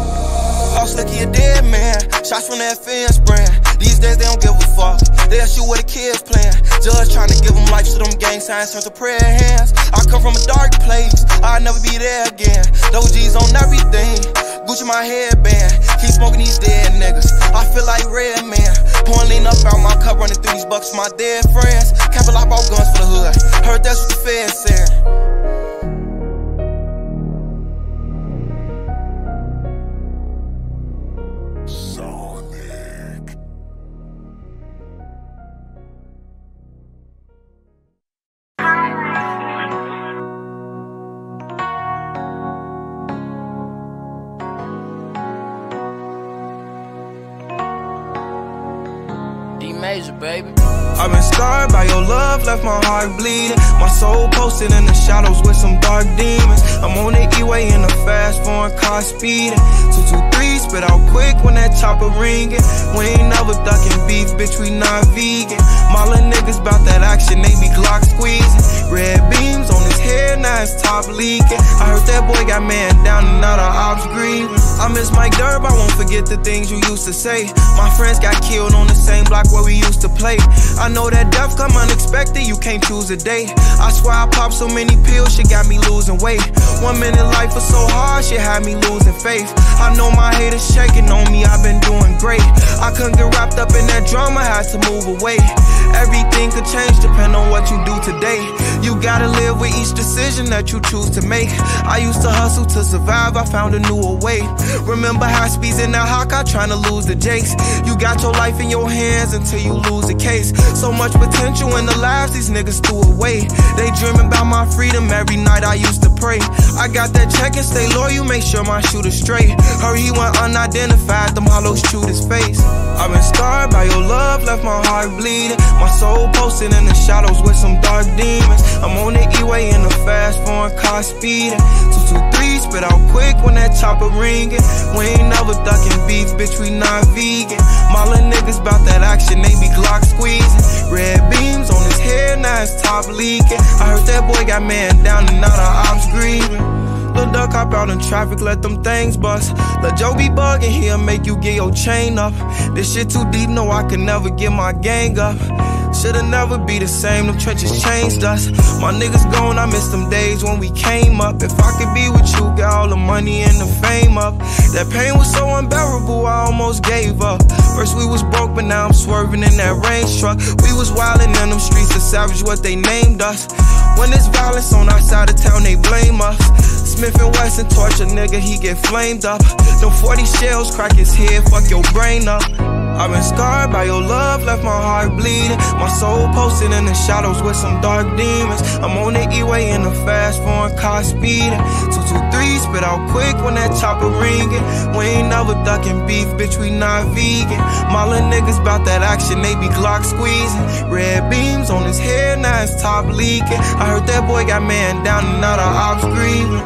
All slicky a dead man, shots from that fence brand. These days they don't give a fuck, they'll shoot where the kids playing. Judge trying to give them life, so them gang signs turn to prayer hands. I come from a dark place, I'll never be there again. Double G's on everything, Gucci my headband. Keep smoking these dead niggas, I feel like Red Man. Pouring lean up out my cup, running through these bucks for my dead friends. Capital lock off guns for the hood, heard that's what the feds said. Major, baby. I've been scarred by your love, left my heart bleeding. My soul posted in the shadows with some dark demons. I'm on the E-way in a fast foreign car speeding. two two three, spit out quick when that chopper ringing. We ain't never ducking beef, bitch, we not vegan. My little niggas bout that action, they be Glock squeezing. Red beams on his head, now his top leaking. I heard that boy got man down and now the ops grieving. I miss Mike Durb, I won't forget the things you used to say. My friends got killed on the same block where we used to play. I know that death come unexpected, you can't choose a day. I swear I popped so many pills, shit got me losing weight. One minute life was so hard, shit had me losing faith. I know my haters shaking on me, I've been doing great. I couldn't get wrapped up in that drama, had to move away. Everything could change depending on what you do today. You gotta live with each decision that you choose to make. I used to hustle to survive, I found a newer way. Remember high speeds in that Hawkeye trying to lose the Jakes. You got your life in your hands until you lose a case. So much potential in the lives these niggas threw away. They dreaming about my freedom every night I used to pray. I got that check and stay loyal, make sure my shooter straight. Heard he went unidentified, them hollows chewed his face. I've been scarred by your love, left my heart bleeding. My soul posted in the shadows with some dark demons. I'm on the E-way in a fast fast foreign car speeding. two two three, spit out quick when that chopper ringing. We ain't never ducking beef, bitch, we not vegan. My little niggas bout that action, they be Glock squeezing. Red beams on his hair, now his top leaking. I heard that boy got man down and now the ops grieving. Lil' duck hop out in traffic, let them things bust. Lil' Joe be bugging, he'll make you get your chain up. This shit too deep, no, I can never get my gang up. Should've never be the same, them trenches changed us. My niggas gone, I miss them days when we came up. If I could be with you, get all the money and the fame up. That pain was so unbearable, I almost gave up. First we was broke, but now I'm swerving in that range truck. We was wildin' in them streets, the savage what they named us. When there's violence on our side of town, they blame us. Smith and Wesson torch a nigga, he get flamed up. Them forty shells crack his head, fuck your brain up. I've been scarred by your love, left my heart bleeding. My soul posted in the shadows with some dark demons. I'm on the E-way in a fast foreign car speeding. two two three, spit out quick when that chopper ringing. We ain't never ducking beef, bitch, we not vegan. My little niggas bout that action, they be Glock squeezing. Red beams on his hair, now his top leaking. I heard that boy got man down and now the ops grieving.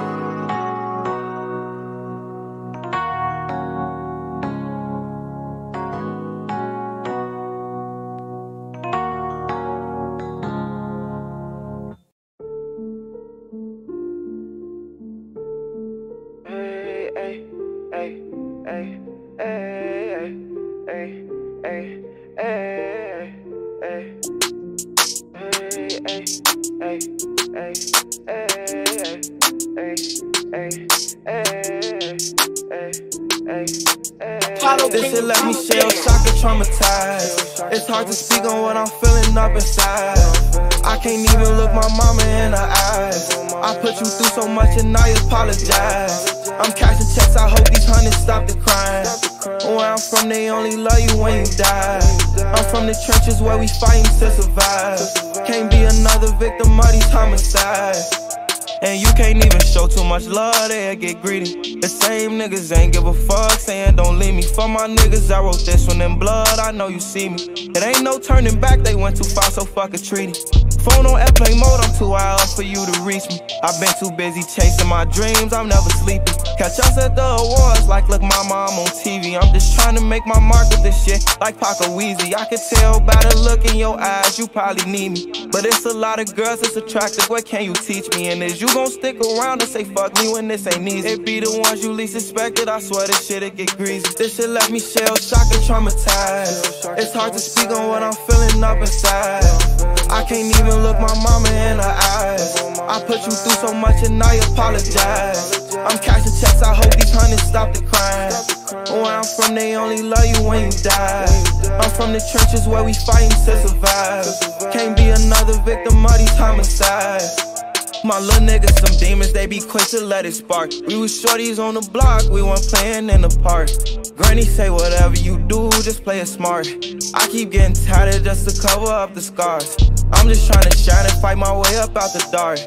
This shit left me shell shocked and traumatized. It's hard to speak on what I'm feeling up inside. I can't even look my mama in her eyes. I put you through so much and I apologize. I'm cashing checks, I hope these hundreds stop the crime. Where I'm from, they only love you when you die. I'm from the trenches where we fighting to survive. Can't be another victim of these homicides. And you can't even show too much love, they'll get greedy. The same niggas ain't give a fuck, saying don't leave me. For my niggas, I wrote this one in blood, I know you see me. It ain't no turning back, they went too far, so fuck a treaty. Phone on airplane mode, I'm too high up for you to reach me. I've been too busy chasing my dreams, I'm never sleeping. Catch us at the awards, like look mama, I'm on T V. I'm just trying to make my mark with this shit, like Paca Weezy. I can tell by the look in your eyes, you probably need me. But it's a lot of girls that's attractive, what can you teach me? And is you gon' stick around and say fuck me when this ain't easy? It be the ones you least expected, I swear this shit'll get greasy. This shit left me shell shocked and traumatized. It's hard to speak on what I'm feeling up inside. I can't even look my mama in her eyes. I put you through so much and I apologize. I'm cashing checks, I hope these hundreds stop the crime. Where I'm from, they only love you when you die. I'm from the trenches where we fighting to survive. Can't be another victim of these homicides. My little niggas, some demons, they be quick to let it spark. We was shorties on the block, we weren't playing in the park. Granny say whatever you do, just play it smart. I keep getting tatted just to cover up the scars. I'm just trying to shine and fight my way up out the dark.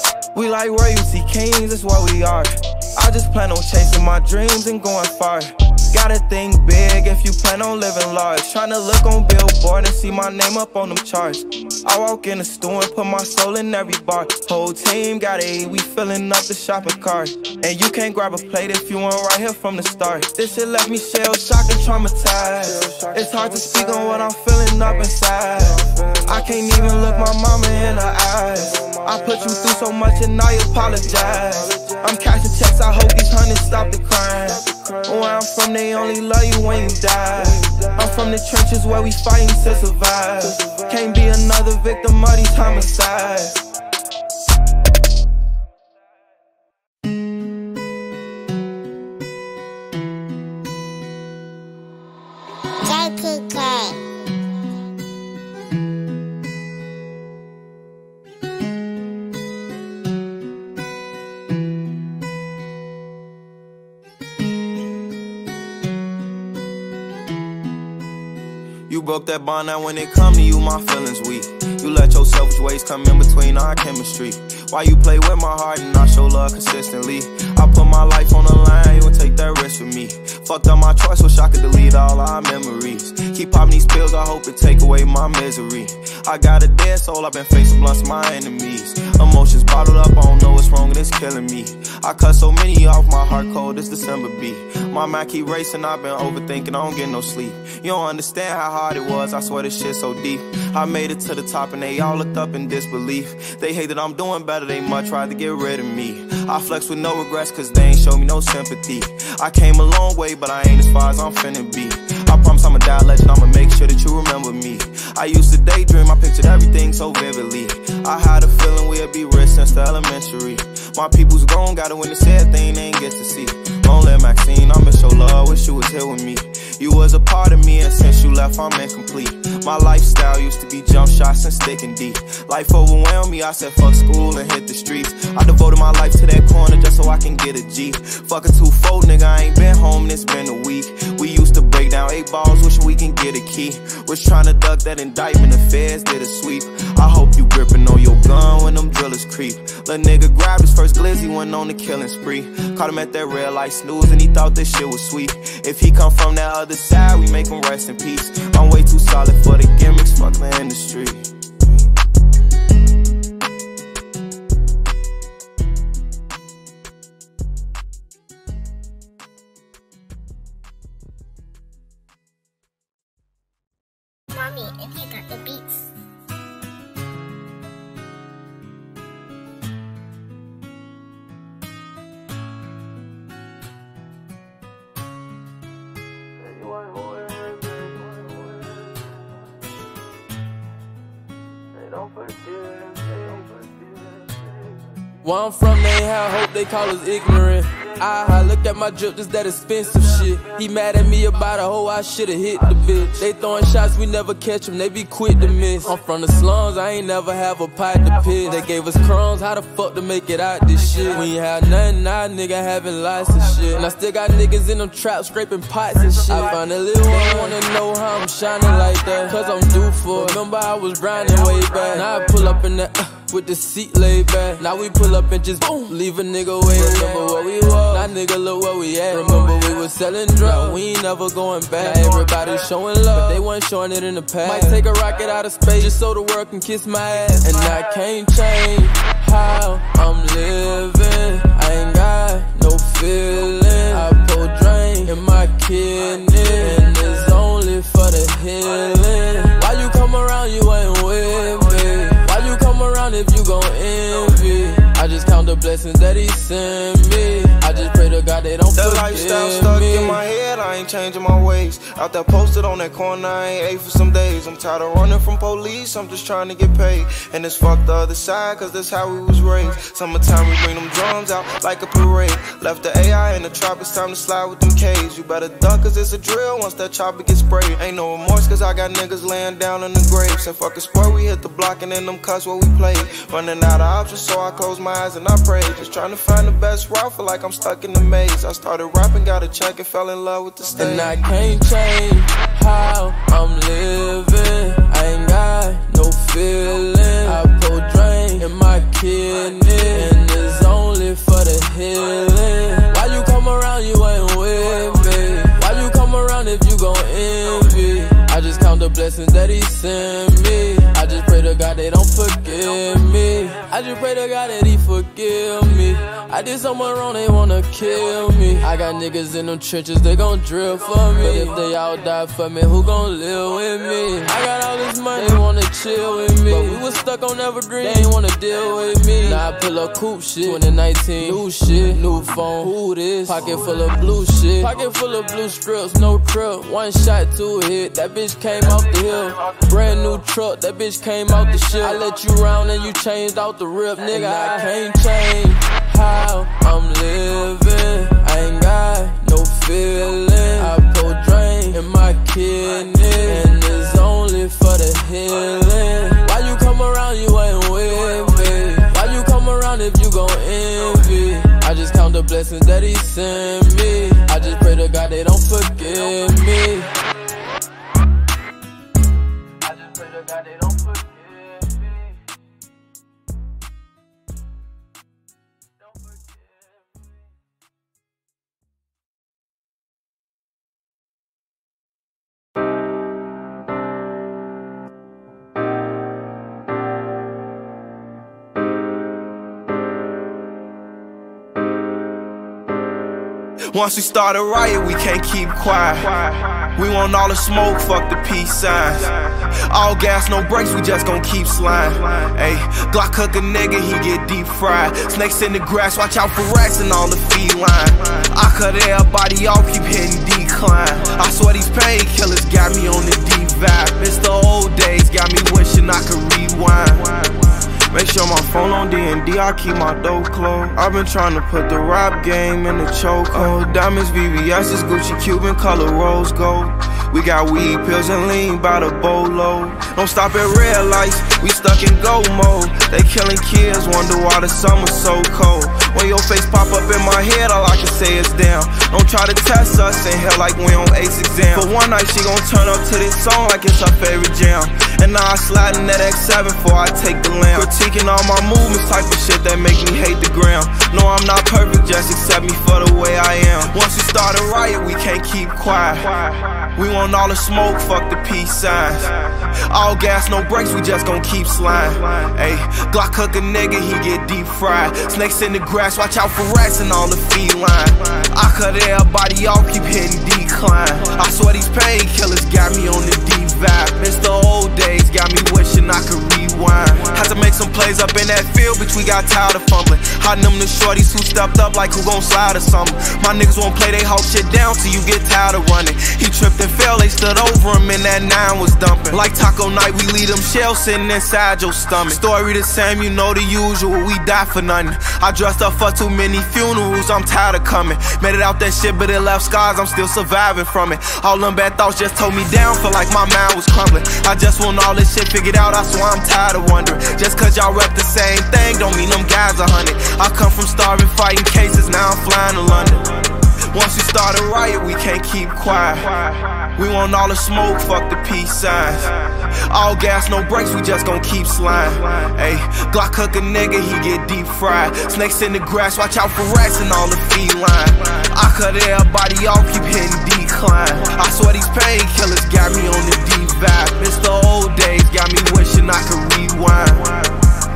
We like royalty kings, that's what we are. I just plan on chasing my dreams and going far. Gotta think big if you plan on living large. Tryna look on Billboard and see my name up on them charts. I walk in the store and put my soul in every bar. Whole team gotta eat, we filling up the shopping cart. And you can't grab a plate if you weren't right here from the start. This shit left me shell shocked and traumatized. It's hard to speak on what I'm feeling up inside. I can't even look my mama in her eyes. I put you through so much and I apologize. I'm cashing checks, I hope these hundreds stop the crime. Where I'm from, they only love you when you die. I'm from the trenches where we fighting to survive. Can't be another victim of these homicides. J K K. You broke that bond, now when it come to you, my feelings weak. You let your selfish ways come in between our chemistry. Why you play with my heart and I show love consistently? I put my life on the line, you would take that risk with me. Fucked up my choice, wish I could delete all our memories. Keep popping these pills, I hope it take away my misery. I got a dead soul, I've been facing blunts, my enemies. Emotions bottled up, I don't know what's wrong and it's killing me. I cut so many off, my heart cold, this December beat. My mind keep racing, I've been overthinking, I don't get no sleep. You don't understand how hard it was, I swear this shit so deep. I made it to the top and they all looked up in disbelief. They hate that I'm doing better, they much tried to get rid of me. I flex with no regrets cause they ain't show me no sympathy. I came a long way but I ain't as far as I'm finna be. I promise I'ma die a legend, I'ma make sure that you remember me. I used to daydream, I pictured everything so vividly. I had a feeling we'd be rich since the elementary. My people's gone, gotta witness everything they ain't get to see. Long live Maxine, I miss your love, wish you was here with me. You was a part of me and since you left I'm incomplete. My lifestyle used to be jump shots and sticking deep. Life overwhelmed me, I said fuck school and hit the streets. I devoted my life to that corner just so I can get a G. Fuck a two-fold nigga, I ain't been home and it's been a week. We used to break down eight balls, wishing we can get a key. Was trying to duck that indictment, the feds did a sweep. I hope you gripping on your gun when them drillers creep. Lil' nigga grabbed his first glizzy, went on the killing spree. Caught him at that red light snooze and he thought this shit was sweet. If he come from that other side, we make him rest in peace. I'm way too solid for the gimmicks, fuck the industry. Mommy, and he got the beats. Where I'm from, they have hope, they call us ignorant. I look at my drip, just that expensive shit. He mad at me about a hoe, I should've hit the bitch. They throwing shots, we never catch them, they be quick to miss. I'm from the slums, I ain't never have a pot to piss. They gave us crumbs, how the fuck to make it out this shit? We ain't have nothing, now nigga having lots of shit. And I still got niggas in them traps, scraping pots and shit. I find a little one, wanna know how I'm shining like that, cause I'm due for it. Remember I was grinding way back, now I pull up in that uh, with the seat laid back. Now we pull up and just boom, leave a nigga wait. Remember where we was, now nigga look where we at. Remember we was selling drugs, we ain't never going back. Now everybody showing love, but they wasn't showing it in the past. Might take a rocket out of space just so the world can kiss my ass. And I can't change how I'm living, I ain't got no feeling. I pour drain in my kidney, and it's only for the healing. Why you come around, you ain't with me? Why you come around if you gon' envy? I just count the blessings that he sent me. I just pray to God they don't that forget lifestyle stuck me. in my head, I ain't changing my ways. Out there posted on that corner, I ain't ate for some days. I'm tired of running from police, I'm just trying to get paid. And it's fuck the other side, cause that's how we was raised. Summertime, we bring them drums out like a parade. Left the A I in the trap, it's time to slide with them K's. You better duck cause it's a drill once that chopper gets sprayed. Ain't no remorse cause I got niggas laying down in the graves. And fuck a sport, we hit the block and in them cuts where we played. Running out of options, so I close my eyes and I pray. Just trying to find the best route, feel like I'm stuck in the maze. I started rapping, got a check and fell in love with the stage. And I can't change how I'm living, I ain't got no feeling. I pour drain in my kidney, and it's only for the healing. Why you come around, you ain't with me? Why you come around if you gon' envy? I just count the blessings that he sent me. I just pray to God they don't forgive me. I just pray to God that he forgive me. I did someone wrong, they wanna kill me. I got niggas in them trenches, they gon' drill for me. But if they all die for me, who gon' live with me? I got all this money, they wanna chill with me. But we was stuck on Evergreen, they ain't wanna deal with me. Now I pull up coupe shit, twenty nineteen, new shit, new phone, who this? Pocket full of blue shit, pocket full of blue strips, no crib. One shot, two hit, that bitch came off the hill. Brand new truck, that bitch came out the shit. I let you round and you changed out the rip, nigga. I can't change how I'm living, I ain't got no feeling. I pour drain in my kidney, and it's only for the healing. Why you come around, you ain't with me? Why you come around if you gon' envy? I just count the blessings that he sent me. I just pray to God they don't forgive me. I just pray to God they don't Once we start a riot, we can't keep quiet. We want all the smoke, fuck the peace signs. All gas, no brakes, we just gon' keep sliding. Ayy, Glock cook a nigga, he get deep fried. Snakes in the grass, watch out for rats and all the feline. I cut everybody off, keep hitting decline. I swear these painkillers got me on the deep vibe. It's the old days, got me wishing I could rewind. Make sure my phone on D and D, I keep my door closed. I've been trying to put the rap game in the chokehold. Diamonds, V V S's, Gucci, Cuban, color rose gold. We got weed, pills, and lean by the bolo. Don't stop at red lights, we stuck in go mode. They killing kids, wonder why the summer's so cold. When your face pop up in my head, all I can say is damn. Don't try to test us in hell like we on ACE exam. For one night, she gon' turn up to this song like it's her favorite jam. And now I slide in that X seven before I take the lamp. Critiquing all my movements, type of shit that make me hate the ground. No, I'm not perfect, just accept me for the way I am. Once we start a riot, we can't keep quiet. We want all the smoke, fuck the peace signs. All gas, no brakes, we just gon' keep sliding. Ayy, Glock cook a nigga, he get deep fried. Snakes in the grass, watch out for rats and all the feline. I cut everybody off, keep hitting decline. I swear these painkillers got me on the deep vibe. It's the old days, got me wishing I could rewind. Had to make some plays up in that field, bitch, we got tired of fumbling. Hiding them the shorties who stepped up like who gon' slide or something. My niggas won't play they whole shit down till you get tired of running. He tripped and fell, they stood over him and that nine was dumping. Like taco night, we leave them shells sitting inside your stomach. Story the same, you know the usual, we die for nothing. I dressed up for too many funerals, I'm tired of coming. Made it out that shit, but it left scars, I'm still surviving from it. All them bad thoughts just told me down, feel like my mind was crumbling. I just want all this shit figured out, I swear I'm tired of wondering. Just cause y'all rep the same thing, don't mean them guys a hundred. I come from starving, fighting cases, now I'm flying to London. Once we start a riot, we can't keep quiet. We want all the smoke, fuck the peace signs. All gas, no brakes, we just gon' keep sliding. Ayy, Glock cook a nigga, he get deep fried. Snakes in the grass, watch out for rats and all the feline. I cut everybody off, keep hitting decline. I swear these painkillers got me on the deep vibe. It's the old days, got me wishing I could rewind.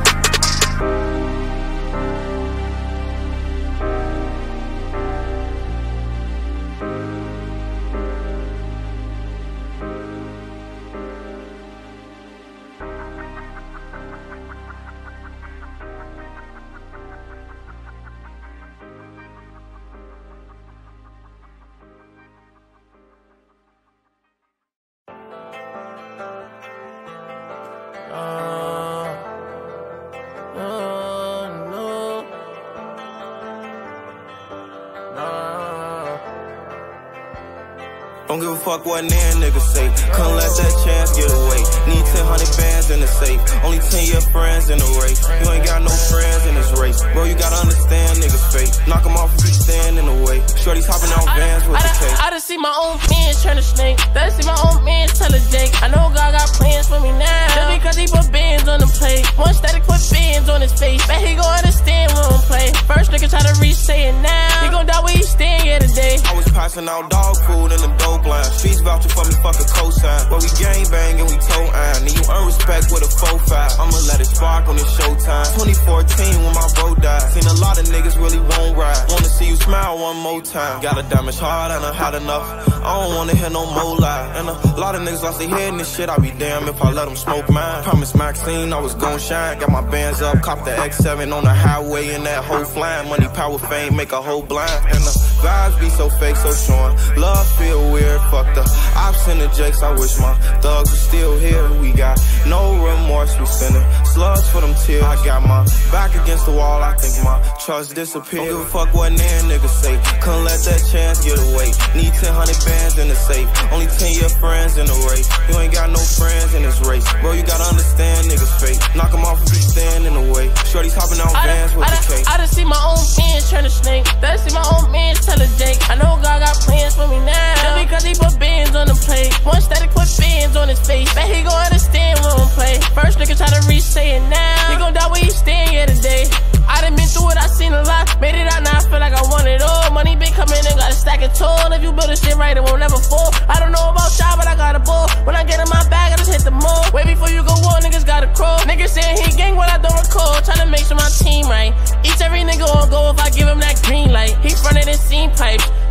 Don't give a fuck what nan niggas say. Couldn't let that chance get away. Need ten hundred bands in the safe. Only ten year friends in the race. You ain't got no friends in this race. Bro, you gotta understand niggas fake. Knock them off if you stand in the way. Shorty's hopping out vans with the cake. I done see my own man turn to snake. Done see my own man tell a Jake. I know God got plans for me now. Just because he put bands on the plate. One static put bands on his face. Bet he gon' understand when I'm play. First nigga try to reach say it now. He gon' die where he stand here today. I was passing out dog food in the dope line. Streets vouching for me, fuck a cosign. But we gang bang and we toe iron. And you earn respect with a four five. I'ma let it spark on this showtime. twenty fourteen when my bro died. Seen a lot of niggas really won't ride. Wanna see you smile one more time. Got a damage hard and I had enough. I don't wanna hear no more lie. And a lot of niggas lost their head in this shit. I be damned if I let them smoke mine. Promise Maxine I was gon' shine. Got my bands up, cop the X seven on the highway and that whole flying. Money, power, fame, make a whole blind. And the vibes be so fake, so showing. Love feel weird, fuck the ops and the jakes. I wish my thugs were still here. We got no remorse, we sending slugs for them tears. I got my back against the wall, I think my trust disappeared. Don't give a fuck what nan niggas say. Couldn't let that chance get away. Need ten hundred bands in the safe. Only ten year friends in the race. You ain't got no friends in this race. Bro, you gotta understand niggas fake. Knock them off if you stand in the way. Shorty's hopping out vans with the cake. I done see my own man turn to snake. Done see my own man tell a Jake. I know God got plans for me now. Just because he put bands on the plate. One static put bands on his face. Bet he gon' understand when I'm play. First nigga try to reach say it now. He gon' die where he stand here today. I done been through it, I seen a lot. Made it out, now I feel like I want it all. Money been coming in, got a stack of tall. If you build a shit right, it won't never fall. I don't know about y'all, but I got a ball. When I get in my bag, I just hit the mall. Way before you go war, niggas gotta crawl. Niggas saying he gang, what I don't recall. Tryna make sure my team right. Each every nigga on go if I give him that green light. He fronted and seen pipes.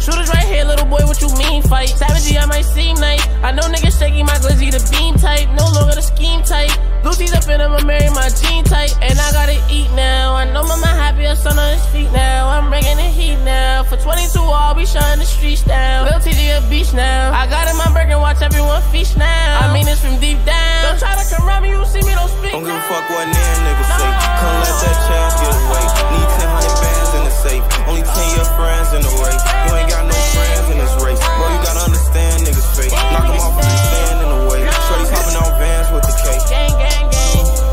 Shooters right here, little boy, what you mean fight? Savagey, I might seem nice. I know niggas shaking my glizzy, the beam type. No longer the scheme type. Blue teeth up in him, I marry my jean type. And I gotta eat now. I know mama happy, her son on his feet now. I'm bringing the heat now. For twenty-two, I'll be shutting the streets down. Lil T G a beach now. I got in my burger, watch everyone feast now. I mean this from deep down. Don't try to come around me, you see me, don't speak. Don't give a fuck what nan niggas say. Come let that chance get away. Need ten hundred bands in the safe. Only ten your friends in the race. You ain't got no friends in this race. Bro, you gotta understand niggas fake. Knock them off if you stand in the way. Shorty's hopping on vans with the cake. Gang, gang, gang.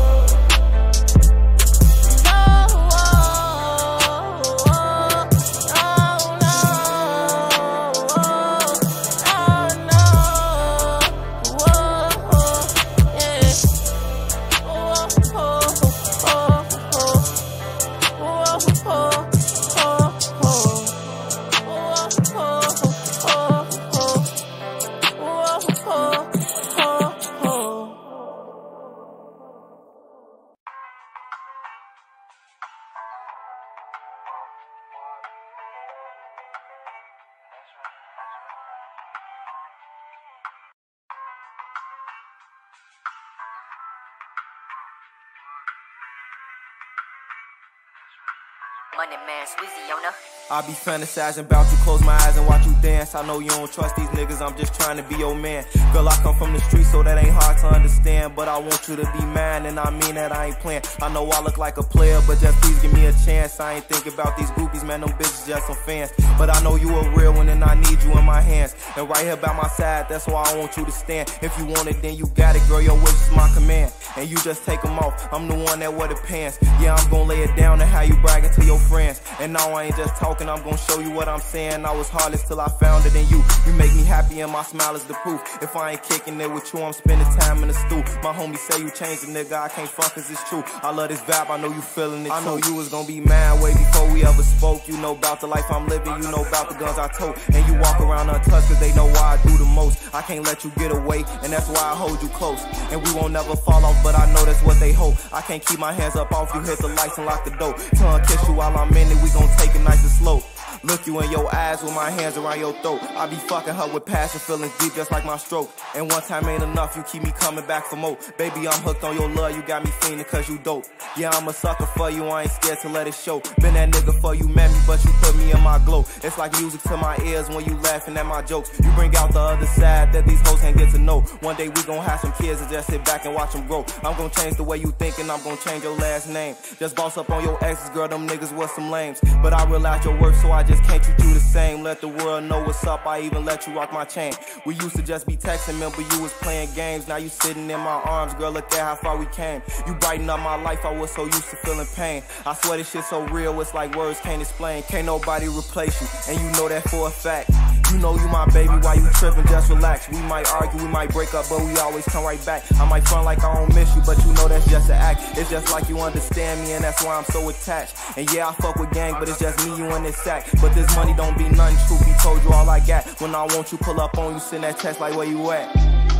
Money man, Swizzy on her. I be fantasizing about you, close my eyes and watch you dance. I know you don't trust these niggas, I'm just trying to be your man. Girl, I come from the street, so that ain't hard to understand. But I want you to be mine, and I mean that I ain't playing. I know I look like a player, but just please give me a chance. I ain't thinking about these groupies, man, them bitches just some fans. But I know you a real one, and I need you in my hands. And right here by my side, that's why I want you to stand. If you want it, then you got it, girl, your wish is my command. And you just take them off, I'm the one that wear the pants. Yeah, I'm gonna lay it down and how you bragging to your friends. And now I ain't just talking, I'm gonna show you what I'm saying. I was heartless till I found it in you. You make me happy and my smile is the proof. If I ain't kicking it with you, I'm spending time in the stool. My homie say you changed the nigga, I can't fuck cause it's true. I love this vibe, I know you feeling it too. I know you was gonna be mad way before we ever spoke. You know about the life I'm living, you know about the guns I tote. And you walk around untouched cause they know why I do the most. I can't let you get away, and that's why I hold you close. And we won't never fall off, but I know that's what they hope. I can't keep my hands up off you, hit the lights and lock the door. Tongue kiss you while I'm in it, we gon' take it nice and slow. Look you in your eyes with my hands around your throat. I be fucking her with passion, feelings deep just like my stroke. And one time ain't enough, you keep me coming back for more. Baby, I'm hooked on your love, you got me fiending cause you dope. Yeah, I'm a sucker for you, I ain't scared to let it show. Been that nigga for you, met me, but you put me in my glow. It's like music to my ears when you laughing at my jokes. You bring out the other side that these hoes can't get to know. One day we gon' have some kids and just sit back and watch them grow. I'm gon' change the way you think and I'm gon' change your last name. Just boss up on your exes, girl, them niggas was some lames. But I realized your worth, so I just can't treat you the same. Let the world know what's up, I even let you rock my chain. We used to just be texting, remember you was playing games. Now you sitting in my arms, girl, look at how far we came. You brighten up my life, I was so used to feeling pain. I swear this shit so real, it's like words can't explain. Can't nobody replace you, and you know that for a fact. You know you my baby, why you tripping, just relax. We might argue, we might break up, but we always come right back. I might front like I don't miss you, but you know that's just an act. It's just like you understand me, and that's why I'm so attached. And yeah, I fuck with gang, but it's just me, you in this sack. But this money don't be nothing, truth be told you all I got. When I want you, pull up on you, send that text like where you at.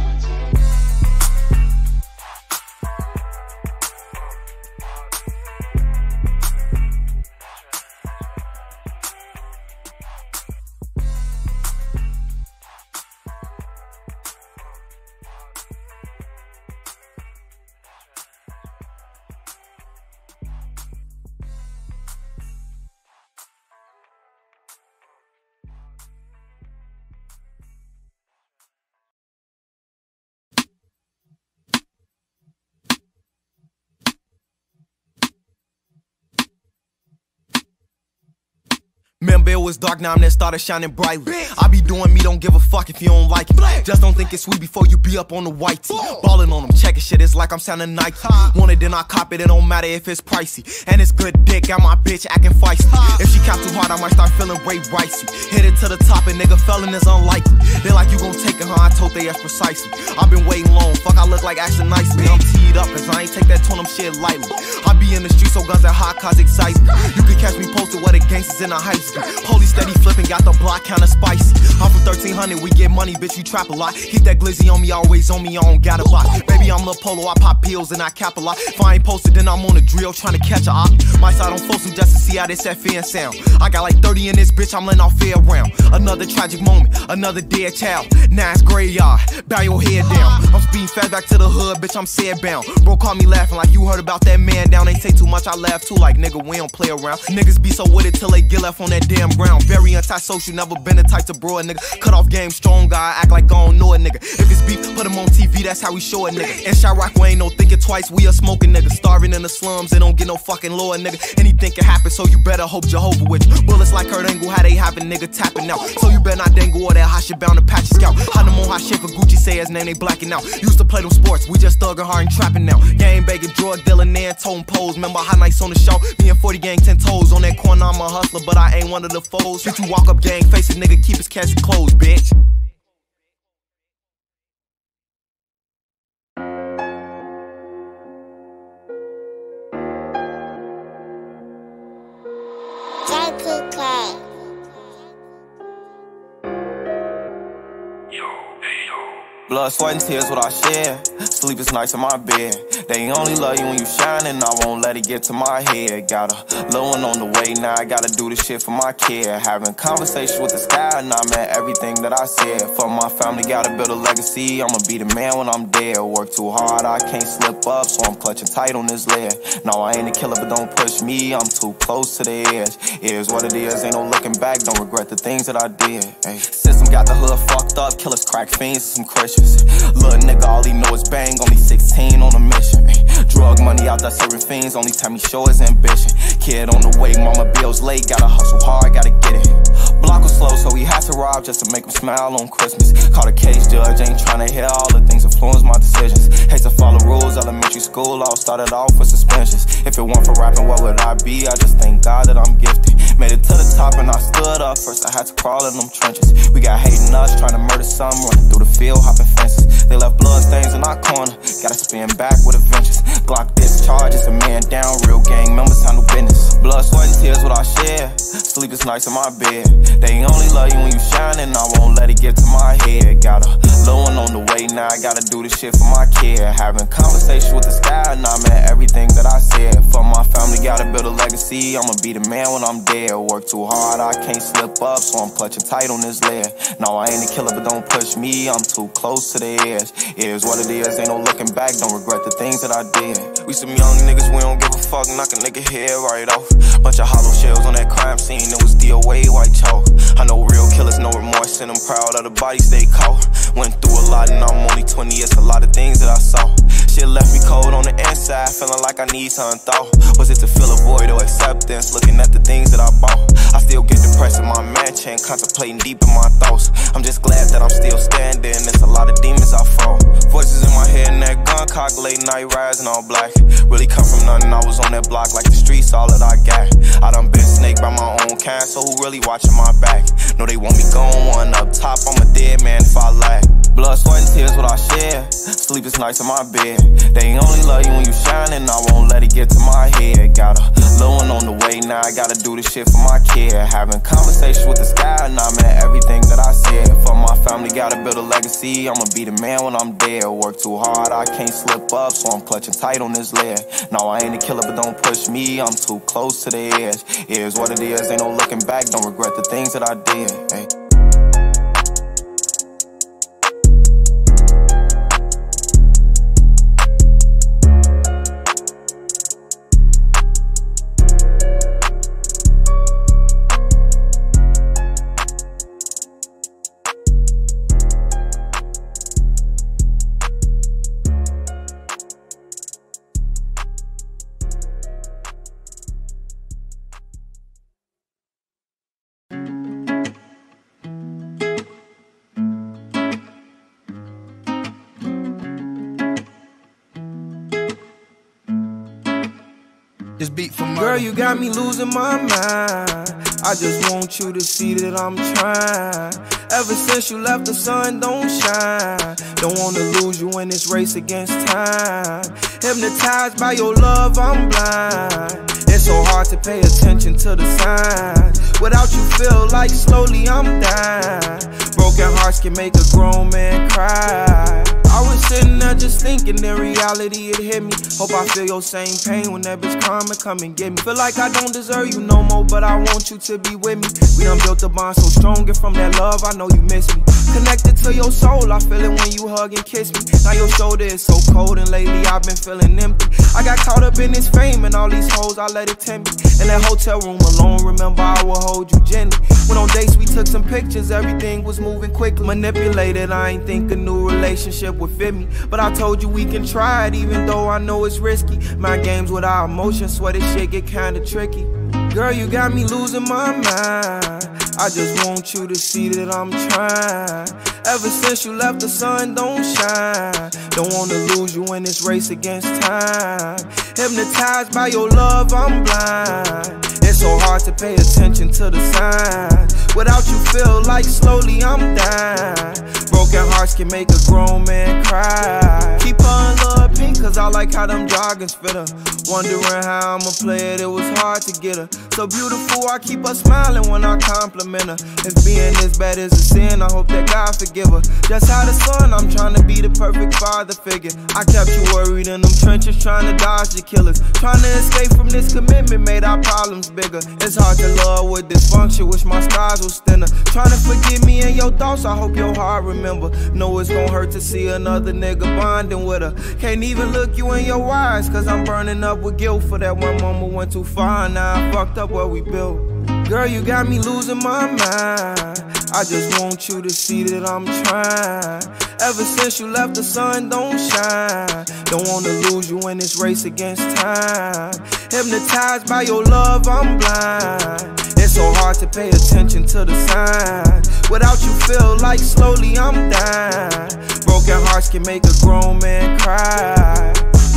Remember it was dark, now I'm that started shining brightly. I be doing me, don't give a fuck if you don't like it. Just don't think it's sweet before you be up on the white tee. Ballin' on them, checking shit, it's like I'm sounding Nike. Want it, then I cop it, it don't matter if it's pricey. And it's good dick, got my bitch acting feisty. If she cop too hard, I might start feeling way ricey. Hit it to the top, and nigga fellin' is unlikely. They like you gon' take it, huh? I told they ass precisely. I been waiting long, fuck I look like acting nicely. I'm teed up, cause I ain't take that tone, them shit lightly. I be in the street, so guns that hot cause excite me. You can catch me posted where the gangsters in the high school. Police steady flipping, got the block kinda spicy. I'm from thirteen hundred, we get money, bitch, we trap a lot. Keep that glizzy on me, always on me, I don't got a lot. Baby, I'm Lil Polo, I pop pills and I cap a lot. If I ain't posted, then I'm on a drill trying to catch a op. My side on Folsom just to see how this F N sound. I got like thirty in this bitch, I'm letting off fair round. Another tragic moment, another dead child. Now it's graveyard, bow your head down. I'm speeding fast back to the hood, bitch, I'm sad bound. Bro caught me laughing like you heard about that man down. They say too much, I laugh too, like nigga, we don't play around. Niggas be so with it till they get left on that damn ground. Very antisocial, never been the type to bro a nigga. Cut off game strong, guy, act like I don't know a nigga. If it's beef, put him on T V, that's how we show a nigga. And Chirac, we ain't no thinking twice, we a smoking nigga. Starving in the slums, they don't get no fucking lower nigga. Anything can happen, so you better hope Jehovah with you. Bullets like Kurt Angle, how they having nigga tapping out. So you better not dangle all that hot shit bound to patch your scalp. Hot them on hot shit for Gucci, say his name, they blacking out. Used to play them sports, we just thugging hard and trapping now. Game begging, drug dealing, and tone pose. Remember hot nights on the show, me and forty gang, ten toes. On that corner, I'm a hustler, but I ain't one of the foes. Shit, you walk up gang, face a nigga, keep his cash closed, bitch. Blood, sweat, and tears, what I share. Sleep is nice in my bed. They only love you when you shining. I won't let it get to my head. Got a little one on the way now. I gotta do this shit for my kid. Having conversations with the sky, and I meant everything that I said. For my family, gotta build a legacy. I'ma be the man when I'm dead. Work too hard, I can't slip up, so I'm clutching tight on this lid. No, I ain't a killer, but don't push me. I'm too close to the edge. It is what it is, ain't no looking back. Don't regret the things that I did. Ay. System got the hood fucked up. Killers, crack fiends, some Christians. Little nigga, all he know is bang. Only sixteen on a mission. Ay. Drug money out there serving fiends. Only time he show his ambition. Kid on the way, mama bills late. Gotta hustle hard, gotta get it. Block was slow, so he had to rob just to make him smile on Christmas. Caught a case judge, ain't tryna hear all the things influence my decisions. Hate to follow rules, elementary school, all started off with suspensions. If it weren't for rapping, what would I be? I just thank God that I'm gifted. Made it to the top and I stood up. First I had to crawl in them trenches. We got hating us, trying to murder some, running through the field, hopping fences. They left blood stains in our corner, gotta spin back with a vengeance. Glock discharge, it's a man down, real gang members handle business. Blood, sweat, and tears, what I share. Sleep is nice in my bed. They only love you when you shining. I won't let it get to my head. Got a little one on the way now. I gotta do this shit for my kid. Having conversations with the sky, and I meant everything that I said. For my family, gotta build a legacy. I'ma be the man when I'm dead. Work too hard, I can't slip up, so I'm clutching tight on this lid. No, I ain't a killer, but don't push me. I'm too close to the edge. It is what it is, ain't no looking back. Don't regret the things that I did. We some young niggas, we don't give a fuck. Knock a nigga head right off. Bunch of hollow shells on that crime scene. It was D O A, white chalk. I know real killers, no remorse, and I'm proud of the bodies they caught. Went through a lot and I'm only twenty, it's a lot of things that I saw. Shit left me cold on the inside, feeling like I need some thought. Was it to fill a void or acceptance, looking at the things that I bought? I still get depressed in my mansion, contemplating deep in my thoughts. I'm just glad that I'm still standing, there's a lot of demons I fought. Voices in my head and that gun cock, late night rising all black. Really come from nothing, I was on that block like the streets, all that I got. I done been snaked by my own kind, so who really watching my back? No, they want me going one up top, I'm a dead man if I lack. Blood, sweat, and tears, what I share. Sleep is nice in my bed. They only love you when you shining. I won't let it get to my head. Got a little one on the way now. I gotta do this shit for my kid. Having conversations with the sky, and I meant everything that I said. For my family, gotta build a legacy. I'ma be the man when I'm dead. Work too hard, I can't slip up, so I'm clutching tight on this lid. No, I ain't a killer, but don't push me. I'm too close to the edge. It is what it is, ain't no looking back. Don't regret the things that I did. Ay. This beat for girl, you got me losing my mind. I just want you to see that I'm trying. Ever since you left, the sun don't shine. Don't wanna lose you in this race against time. Hypnotized by your love, I'm blind. It's so hard to pay attention to the signs. Without you feel like slowly I'm dying. Broken hearts can make a grown man cry. I was sitting there just thinking, in reality it hit me. Hope I feel your same pain when that bitch come and come and get me. Feel like I don't deserve you no more, but I want you to be with me. We done built a bond so strong, and from that love I know you miss me. Connected to your soul, I feel it when you hug and kiss me. Now your shoulder is so cold, and lately I've been feeling empty. I got caught up in this fame and all these hoes, I let it tempt me. In that hotel room alone, remember I will hold you gently. When on dates we took some pictures, everything was moving quickly. Manipulated, I ain't think a new relationship would fit me, but I told you we can try it even though I know it's risky. My games with our emotions, swear this shit get kinda tricky. Girl, you got me losing my mind. I just want you to see that I'm trying. Ever since you left, the sun don't shine. Don't wanna lose you in this race against time. Hypnotized by your love, I'm blind. It's so hard to pay attention to the signs. Without you feel like slowly I'm dying. Broken hearts can make a grown man cry. Keep her in love pink, cause I like how them joggers fit her. Wondering how I'ma play it, it was hard to get her. So beautiful, I keep her smiling when I compliment her. If being this bad is a sin, I hope that God forgive her. Just how the sun, I'm trying to be the perfect father figure. I kept you worried in them trenches, trying to dodge the killers. Trying to escape from this commitment made our problems bigger. It's hard to love with dysfunction, wish my scars was thinner. Trying to forgive me and your thoughts, I hope your heart remember. Know it's gon' hurt to see another nigga bonding with her. Can't even look you in your eyes, cause I'm burning up with guilt for that one moment went too far. Now I fucked up what we built. Girl, you got me losing my mind. I just want you to see that I'm trying. Ever since you left, the sun don't shine. Don't wanna lose you in this race against time. Hypnotized by your love, I'm blind. It's so hard to pay attention to the signs. Without you feel like slowly I'm dying. Broken hearts can make a grown man cry.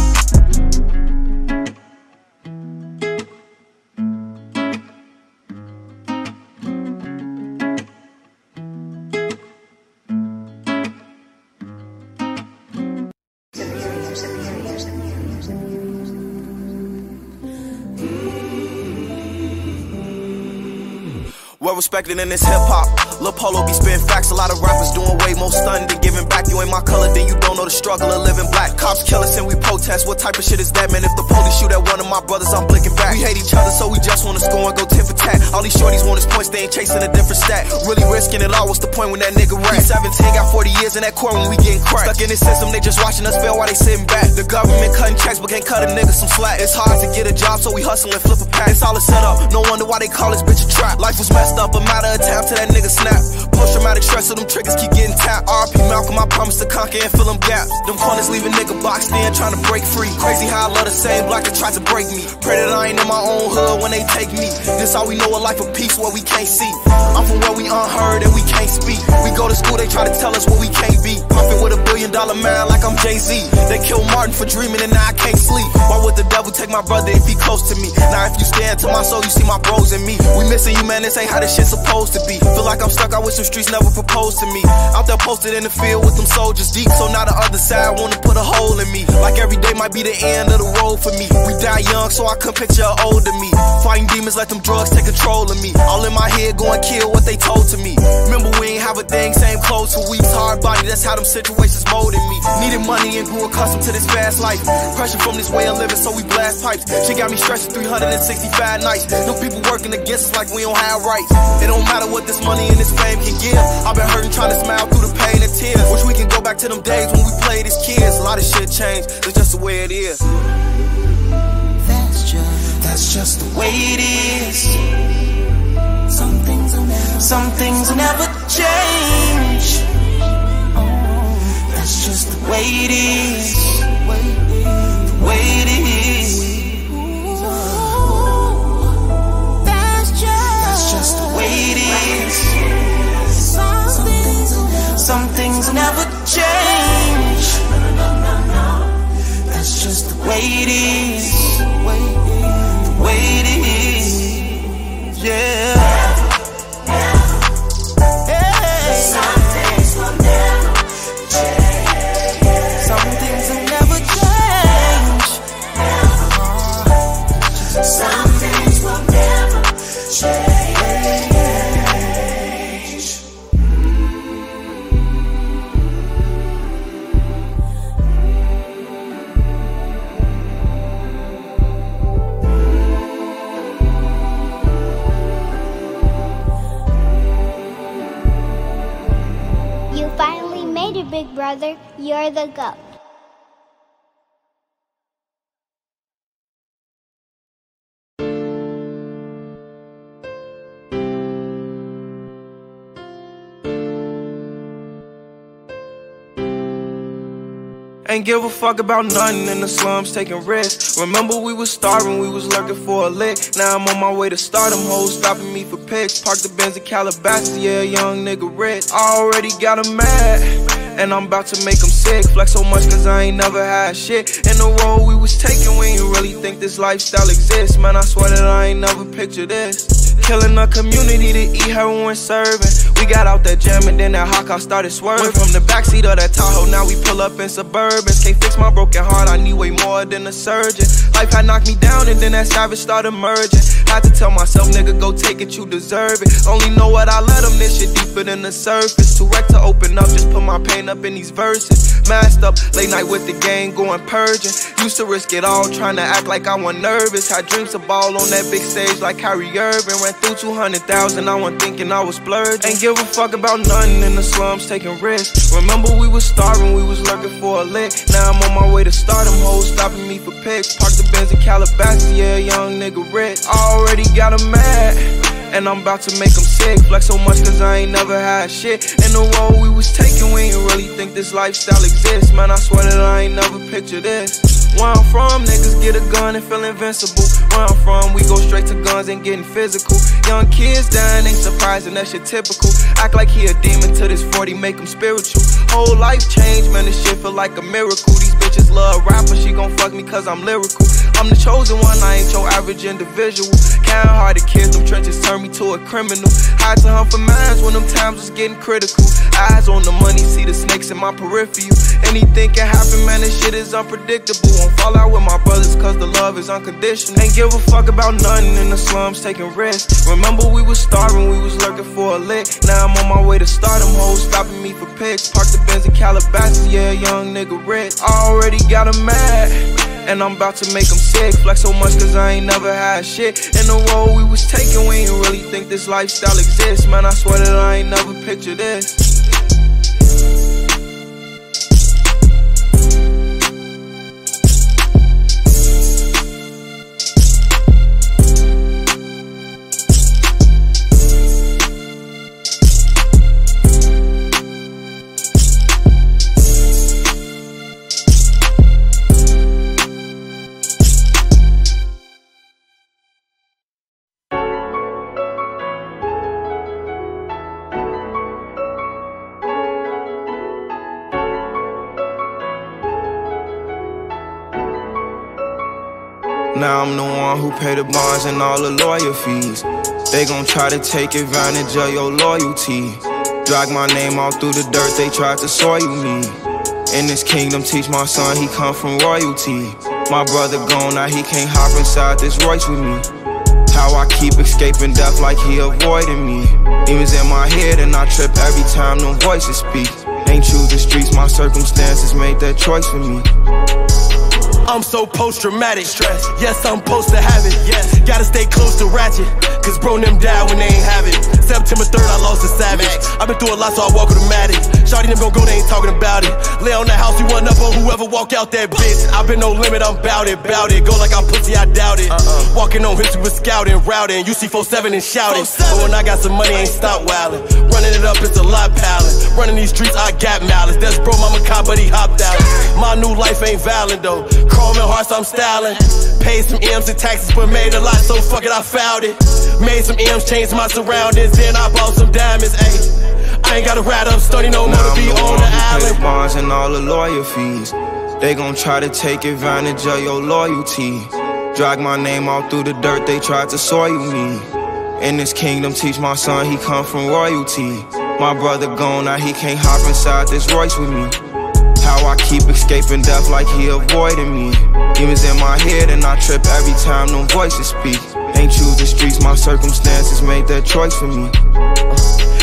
Well respected in this hip-hop. Lil Polo be spitting facts. A lot of rappers doing way more stunning than giving back. You ain't my color, then you don't know the struggle of living black. Cops kill us and we protest. What type of shit is that, man? If the police shoot at one of my brothers, I'm blinking back. We hate each other, so we just wanna score and go tit for tat. All these shorties want is points, they ain't chasing a different stat. Really risking it all, what's the point when that nigga rap? We seventeen, got forty years in that court when we getting cracked. Stuck in this system, they just watching us fail while they sitting back. The government cutting checks, but can't cut a nigga some slack. It's hard to get a job, so we hustle and flip a pack. It's all a setup, no wonder why they call this bitch a trap. Life was messed up, a matter of time to that nigga snap. Post-traumatic stress, so them triggers keep getting tapped. R P Malcolm, I promise to conquer and fill them gaps. Them corners leave a nigga boxed in, trying to break free. Crazy how I love the same block that tries to break me. Pray that I ain't in my own hood when they take me. This all we know, a life of peace where we can't see. I'm from where we unheard and we can't speak. We go to school, they try to tell us what we can't be. Puffin' with a billion dollar man like I'm Jay-Z. They killed Martin for dreaming and now I can't sleep. Why would the devil take my brother if he close to me? Now if you stand to my soul, you see my bros in me. We missing you, man, this ain't how this shit supposed to be. Feel like I'm stuck out with some streets never proposed to me. Out there posted in the field with them soldiers deep, so now the other side wanna put a hole in me. Like every day might be the end of the road for me. We die young, so I couldn't picture an older me. Fighting demons, let them drugs take control of me. All in my head going kill what they told to me. Remember we ain't have a thing, same clothes for weeks. Hard body, that's how them situations molded me. Needed money and grew accustomed to this fast life. Pressure from this way of living, so we blast pipes. She got me stressing three hundred sixty-five nights. No people working against us like we don't have rights. It don't matter what this money and this fame can give. I've been hurting trying to smile through the pain and tears. Wish we can go back to them days when we played as kids. A lot of shit changed, it's just the way it is. That's just, that's just the way it is. Some things will never, some things will never change. Oh, that's just the way it is. The way it is. That's just, that's just the way it is. Some things, some things will never change. That's just the way it is. The way it is. Yeah. Some things will never change. Some things will brother. You're the GOAT. Ain't give a fuck about nothing in the slums, taking risks. Remember we was starving, we was lurking for a lick. Now I'm on my way to stardom, hoes stopping me for pics. Park the Benz in Calabasas, yeah, young nigga rich. I already got him mad, and I'm about to make him sick. Flex so much cause I ain't never had shit. In the road we was taking, we ain't really think this lifestyle exists. Man, I swear that I ain't never pictured this. Killing a community to eat heroin serving. We got out that jam and then that hot car started swerving. Went from the backseat of that Tahoe, now we pull up in Suburbans. Can't fix my broken heart, I need way more than a surgeon. Life had knocked me down and then that savage started merging. Had to tell myself, nigga, go take it, you deserve it. Only know what I let them, this shit deeper than the surface. Too wrecked to open up, just put my pain up in these verses. Masked up, late night with the gang, going purging. Used to risk it all, trying to act like I wasn't nervous. Had dreams of ball on that big stage like Kyrie Irving. Ran through two hundred thousand, I wasn't thinking I was splurging. Ain't give a fuck about nothing in the slums, taking risks. Remember we was starving, we was lurking for a lick. Now I'm on my way to stardom, hoes stopping me for pics. Park the Benz in Calabasas, yeah, young nigga rich. I already got him mad, and I'm about to make him sick. Flex so much cause I ain't never had shit. In the road we was taking, we ain't really think this lifestyle exists. Man, I swear that I ain't never pictured this. Where I'm from, niggas get a gun and feel invincible. Where I'm from, we go straight to guns and getting physical. Young kids dying, ain't surprising, that shit typical. Act like he a demon to this forty, make him spiritual. Whole life change, man, this shit feel like a miracle. These bitches love rappers, she gon' fuck me cause I'm lyrical. I'm the chosen one, I ain't your average individual. Kind-hearted kids, them trenches turn me to a criminal. Had to hunt for mines when them times was getting critical. Eyes on the money, see the snakes in my peripheral. Anything can happen, man, this shit is unpredictable. Won't fall out with my brothers cause the love is unconditional. Ain't give a fuck about nothing in the slums, taking risks. Remember we was starving, we was lurking for a lick. Now I'm on my way to stardom, hoes stopping me for pics. Park the Benz in Calabasas, yeah, young nigga rich. I already got him mad, and I'm about to make him sick. Flex so much cause I ain't never had shit. In the road we was taking, we ain't really think this lifestyle exists. Man, I swear that I ain't never pictured this. Now I'm the one who pay the bonds and all the lawyer fees. They gon' try to take advantage of your loyalty. Drag my name all through the dirt, they tried to soil me. In this kingdom, teach my son he come from royalty. My brother gone, now he can't hop inside this Royce with me. How I keep escaping death like he avoiding me. Demons in my head and I trip every time them voices speak. Ain't choose the streets, my circumstances made that choice for me. I'm so post-traumatic, stress. Yes, I'm supposed to have it. Yes, gotta stay close to ratchet, cause bro them died when they ain't have it. September third, I lost a savage. I've been through a lot, so I walk with a matic. Shawty them gon' go, they ain't talking about it. Lay on the house, we run up on whoever walk out that bitch. I've been no limit, I'm bout it, bout it. Go like I'm pussy, I doubt it. Uh-uh. Walking on history with scouting, routing. You see four seven and shouting. But when I got some money, ain't stop wildin'. Running it up, it's a lot piling. Running these streets, I got malice. That's bro, mama cop, but he hopped out. My new life ain't valid though. Chrome and hearts, I'm styling. Paid some M's and taxes, but made a lot, so fuck it, I found it. Made some M's, changed my surroundings, then I bought some diamonds, ayy. I ain't gotta ride up sturdy no more to be on the island. Pay bonds and all the lawyer fees. They gon' try to take advantage of your loyalty. Drag my name all through the dirt, they tried to soil me. In this kingdom, teach my son he come from royalty. My brother gone, now he can't hop inside this Royce with me. How I keep escaping death like he avoiding me. Demons in my head and I trip every time them voices speak. Ain't choose the streets, my circumstances made that choice for me.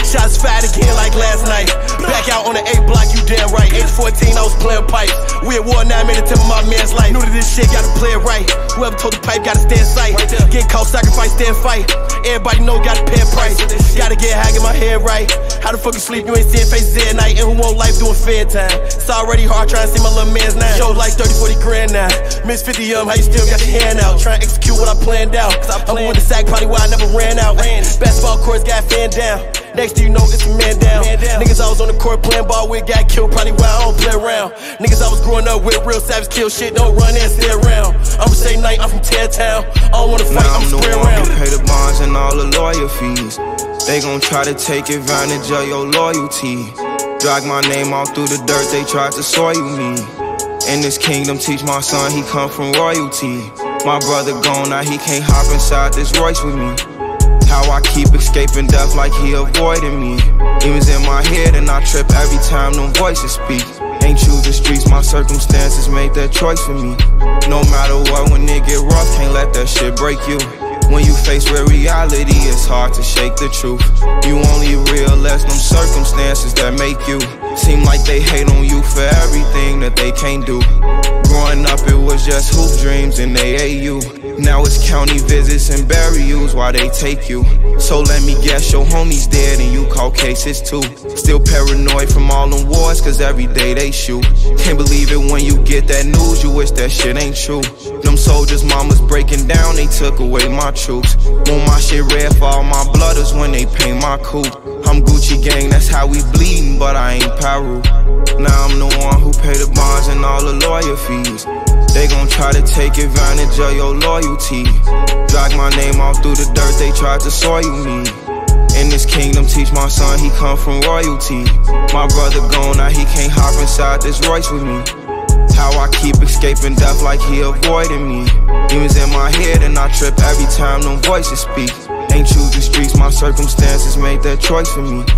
Shots fired again like last night. Back out on the A block, you damn right. Age fourteen, I was playing pipes. We at war now, made it to my man's life. Knew that this shit gotta play it right. Whoever told the pipe gotta stay in sight. Get caught, sacrifice, stand fight. Everybody know gotta pay a price. Gotta get high, get my head right. How the fuck you sleep? You ain't seeing faces at night. And who want life doing fair time? It's already hard trying to see my little man's now. Shows like thirty, forty grand now. Miss fifty um, how you still got your hand out? Trying to execute what I planned out. Cause I planned with the sack, probably why I never ran out. Basketball courts got fanned down. Next thing you know, it's a man down. man down. Niggas I was on the court playing ball with got killed, probably why I don't play around. Niggas I was growing up with real savage kill shit, don't run and stay around. I'm from State Night, I'm from Tear Town. I don't wanna fight, now I'm, I'm the square one around. who pay the bonds and all the lawyer fees. They gon' try to take advantage of your loyalty. Drag my name all through the dirt, they tried to soil me. In this kingdom, teach my son he come from royalty. My brother gone, now he can't hop inside this Royce with me. How I keep escaping death like he avoiding me. Demons in my head and I trip every time them voices speak. Ain't choose the streets, my circumstances made that choice for me. No matter what, when it get rough, can't let that shit break you. When you face real reality, it's hard to shake the truth. You only realize them circumstances that make you seem like they hate on you for everything that they can't do. Growing up, it was just hoop dreams and they ate you. Now it's county visits and burials while they take you. So let me guess, your homie's dead and you call cases too. Still paranoid from all them wars, cause every day they shoot. Can't believe it when you get that news, you wish that shit ain't true. Them soldiers' mamas breaking down, they took away my troops. Want my shit red for all my blooders when they paint my coupe. I'm Gucci gang, that's how we bleedin', but I ain't Peru. Now I'm the one who pay the bonds and all the lawyer fees. They gon' try to take advantage of your loyalty. Drag my name all through the dirt, they tried to soil me. In this kingdom, teach my son he come from royalty. My brother gone, now he can't hop inside this Royce with me. How I keep escaping death like he avoiding me. Demons in my head and I trip every time them voices speak. Ain't choose the streets, my circumstances made that choice for me.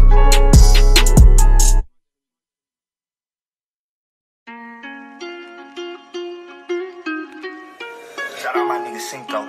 Shout out my nigga Cinco.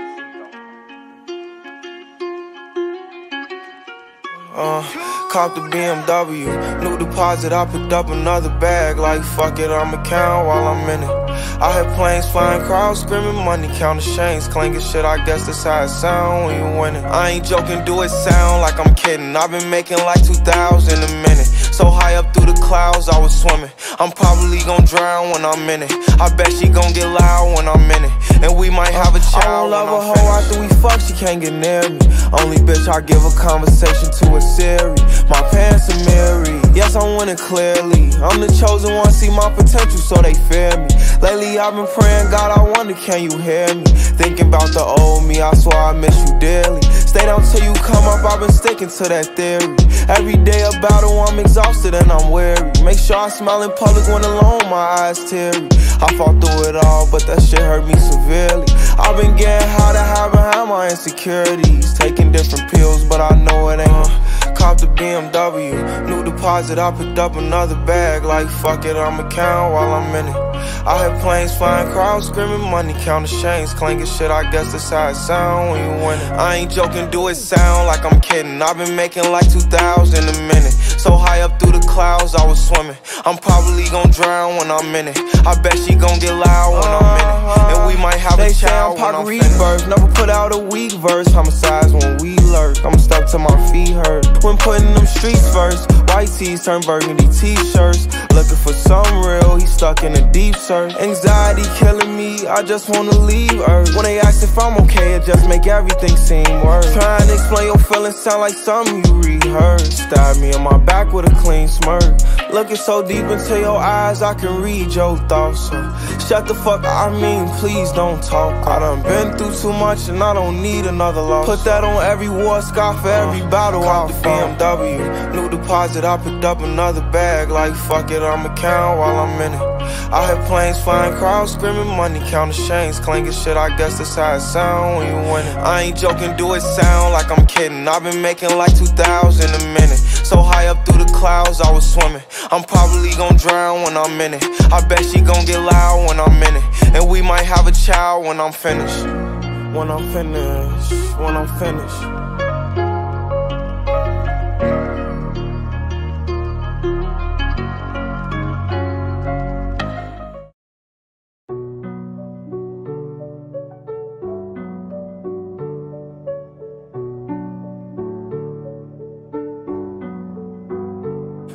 Uh, cop the B M W, new deposit, I picked up another bag. Like fuck it, I'ma count while I'm in it. I hear planes flying, crowds screaming, money counting chains, clanking shit. I guess that's how it sound when you win it. I ain't joking, do it sound like I'm kidding. I've been making like two thousand a minute. So high up through the clouds, I was swimming. I'm probably gon' drown when I'm in it. I bet she gon' get loud when I'm in it. And we might have a child. I don't love a hoe after we fuck, she can't get near me. Only bitch I give a conversation to a Siri. My pants are mirrored. Yes, I'm winning clearly. I'm the chosen one, see my potential, so they fear me. Lately I've been praying, God, I wonder, can you hear me? Thinking about the old me, I swear I miss you dearly. Stay down till you come up, I've been sticking to that theory. Every day a battle, I'm exhausted and I'm weary. Make sure I smile in public when alone, my eyes teary. I fought through it all, but that shit hurt me severely. I've been getting high to hide behind my insecurities. Taking different pills, but I know it ain't uh, Cop the B M W, new deposit, I picked up another bag. Like fuck it, I'ma count while I'm in it. I hear planes flying, crowds screaming, money counting chains, clanking shit. I guess that's how it sound when you win it. I ain't joking, do it sound like I'm kidding. I've been making like two thousand a minute. So high up through the clouds, I was swimming. I'm probably gon' drown when I'm in it. I bet she gon' get loud when I'm in it. And we might have they a child when I'm rebirth. Never put out a weak verse. Homicides when we lurk. I'm stuck till my feet hurt. When putting them streets first. White tees turn burgundy t-shirts. Looking for some real, he stuck in a deep search. Anxiety killing me, I just wanna leave Earth. When they ask if I'm okay, it just make everything seem worse. Trying to explain your feelings sound like something you rehearsed. Stab me in my back with a clean smirk. Looking so deep into your eyes, I can read your thoughts. So shut the fuck up, I mean, please don't talk. I done been through too much and I don't need another loss. Put that on every war scar for every battle. Cop the B M W, new deposit, I picked up another bag. Like fuck it, I'ma count while I'm in it. I hear planes flying, crowds screaming, money counting chains, clanking shit. I guess that's how it sound when you win it. I ain't joking, do it sound like I'm kidding. I've been making like two thousand a minute. So high up through the clouds, I was swimming. I'm probably gon' drown when I'm in it. I bet she gon' get loud when I'm in it. And we might have a child when I'm finished. When I'm finished, when I'm finished.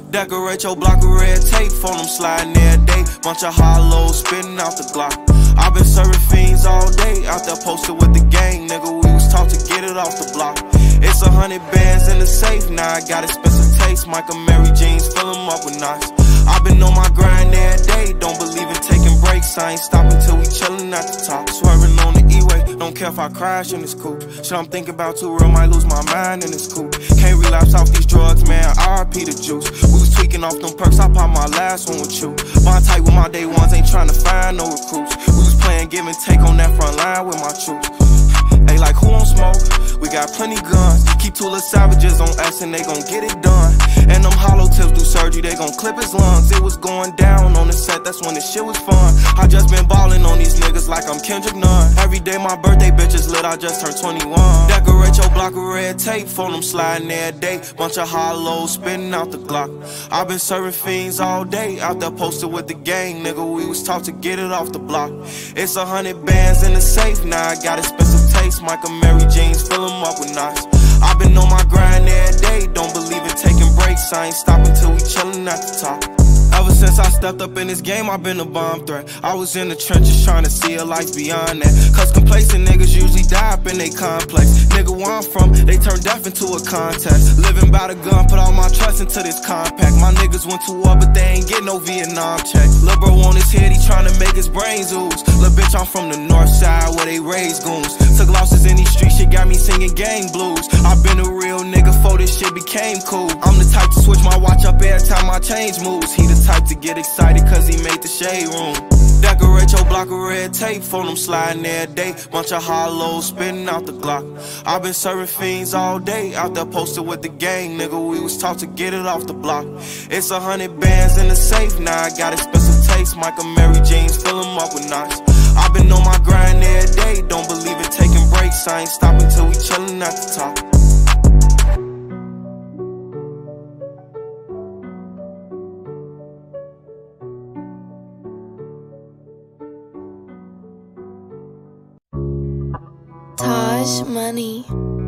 Decorate your block with red tape, phone them sliding every day. Bunch of hollows spitting out the Glock. I've been serving fiends all day, out there posted with the gang, nigga. We was taught to get it off the block. It's a hundred bands in the safe, now I got expensive taste. Michael Mary jeans, fill them up with knots. I've been on my grind every day, don't believe in taking breaks. I ain't stopping till we chillin' at the top. Swerving on the E-way, don't care if I crash in this coupe. Shit I'm thinking about too real, might lose my mind in this coupe. Can't relapse off these drugs, man, R I P the juice. We was tweaking off them perks, I popped my last one with you. Bond tight with my day ones, ain't trying to find no recruits. We was playing give and take on that front line with my troops. They like, who on smoke? We got plenty guns. Keep two little savages on us and they gon' get it done. And them hollow tips do surgery, they gon' clip his lungs. It was going down on the set, that's when the shit was fun. I just been ballin' on these niggas like I'm Kendrick Nunn. Every day my birthday bitches lit, I just turned twenty-one. Decorate your block with red tape, phone them sliding every day. Bunch of hollows spitting out the Glock. I've been serving fiends all day, out there posted with the gang, nigga. We was taught to get it off the block. It's a hundred bands in the safe, now I got expensive taste. Michael Mary jeans, fill them up with knots. I've been on my grind every day, don't believe in taking breaks. I ain't stopping till we chillin' at the top. Ever since I stepped up in this game, I've been a bomb threat. I was in the trenches trying to see a life beyond that. Cause complacent niggas usually die up in they complex. Nigga, where I'm from, they turn death into a contest. Living by the gun, put all my trust into this compact. My niggas went to war, but they ain't get no Vietnam check. Lil' bro on his head, he tryna make his brains ooze. Lil' bitch, I'm from the north side where they raise goons. Took losses in these streets, shit got me singing gang blues. I've been a real nigga before this shit became cool. I'm the type to switch my watch up every time my change moves. He the type to get excited cause he made the shade room. Decorate your block with red tape, phone them sliding every day. Bunch of hollows spitting out the Glock. I've been serving fiends all day, out there posted with the gang, nigga. We was taught to get it off the block. It's a hundred bands in the safe, now I got expensive taste. Michael Mary jeans, fill them up with knots. I've been on my grind every day, don't believe in taking breaks. I ain't stopping till we chillin' at the top. Taj Money.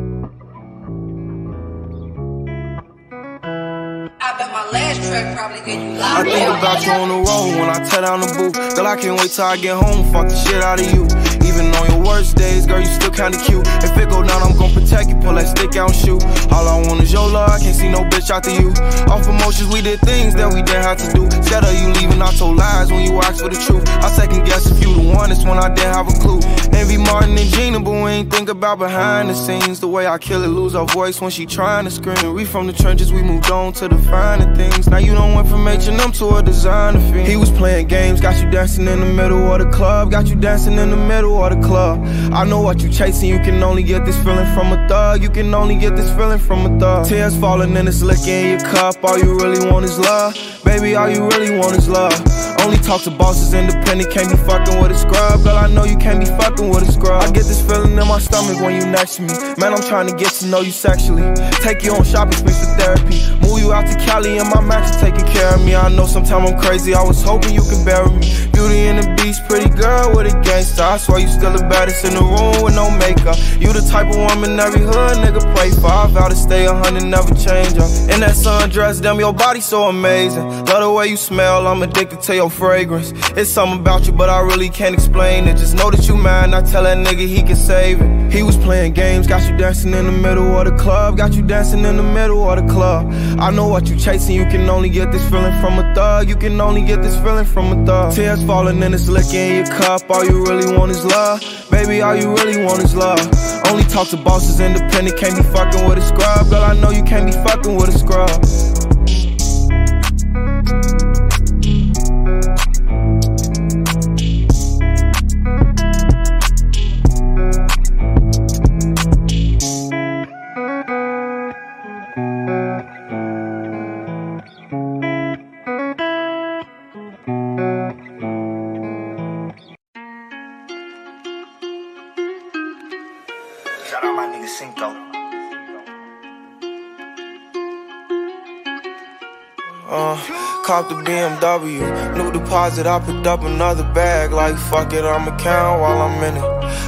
I bet my last track probably get you locked. I think about you on the road when I tear down the booth. Girl, I can't wait till I get home, fuck the shit out of you. Even on your worst days, girl, you still kinda cute. If it go down, I'm gon' protect you, pull that stick out and shoot. All I want is your love, I can't see no bitch after you. Off emotions, we did things that we didn't have to do. Instead of you leaving, I told lies when you asked for the truth. I second guess if you the one, it's when I didn't have a clue. Envy Martin and Gina, but we ain't think about behind the scenes. The way I kill it, lose her voice when she trying to scream. We from the trenches, we moved on to the finer things. Now you don't went from H and M to a designer fiend. He was playing games, got you dancing in the middle of the club. Got you dancing in the middle of the club. I know what you chasing, you can only get this feeling from a thug. You can only get this feeling from a thug. Tears falling and it's liquor in your cup. All you really want is love. Baby, all you really want is love. Only talk to bosses, independent, can't be fucking with a scrub. Girl, I know you can't be fucking with a scrub. I get this feeling in my stomach when you next to me. Man, I'm trying to get to know you sexually. Take you on shopping sprees for therapy. Move you out to Cali and my mattress taking care of me. I know sometimes I'm crazy, I was hoping you could bury me. Beauty and the Beast, pretty girl with a gangster. I swear you still the baddest in the room with no makeup. You the type of woman every hood nigga pray for. I vow to stay a hundred, never change up. In that sundress, damn, your body so amazing. Love the way you smell, I'm addicted to your fragrance. It's something about you, but I really can't explain it. Just know that you mine, I tell that nigga he can save it. He was playing games, got you dancing in the middle of the club. Got you dancing in the middle of the club. I know what you chasing, you can only get this feeling from a thug. You can only get this feeling from a thug. Tears falling and it's liquor in your cup. All you really want is love. Baby, all you really want is love. Only talk to bosses, independent, can't be fucking with a scrub. Girl, I know you can't be fucking with a scrub. Shout out my nigga Cinco. Uh, cop the B M W, new deposit, I picked up another bag. Like fuck it, I'ma count while I'm in it.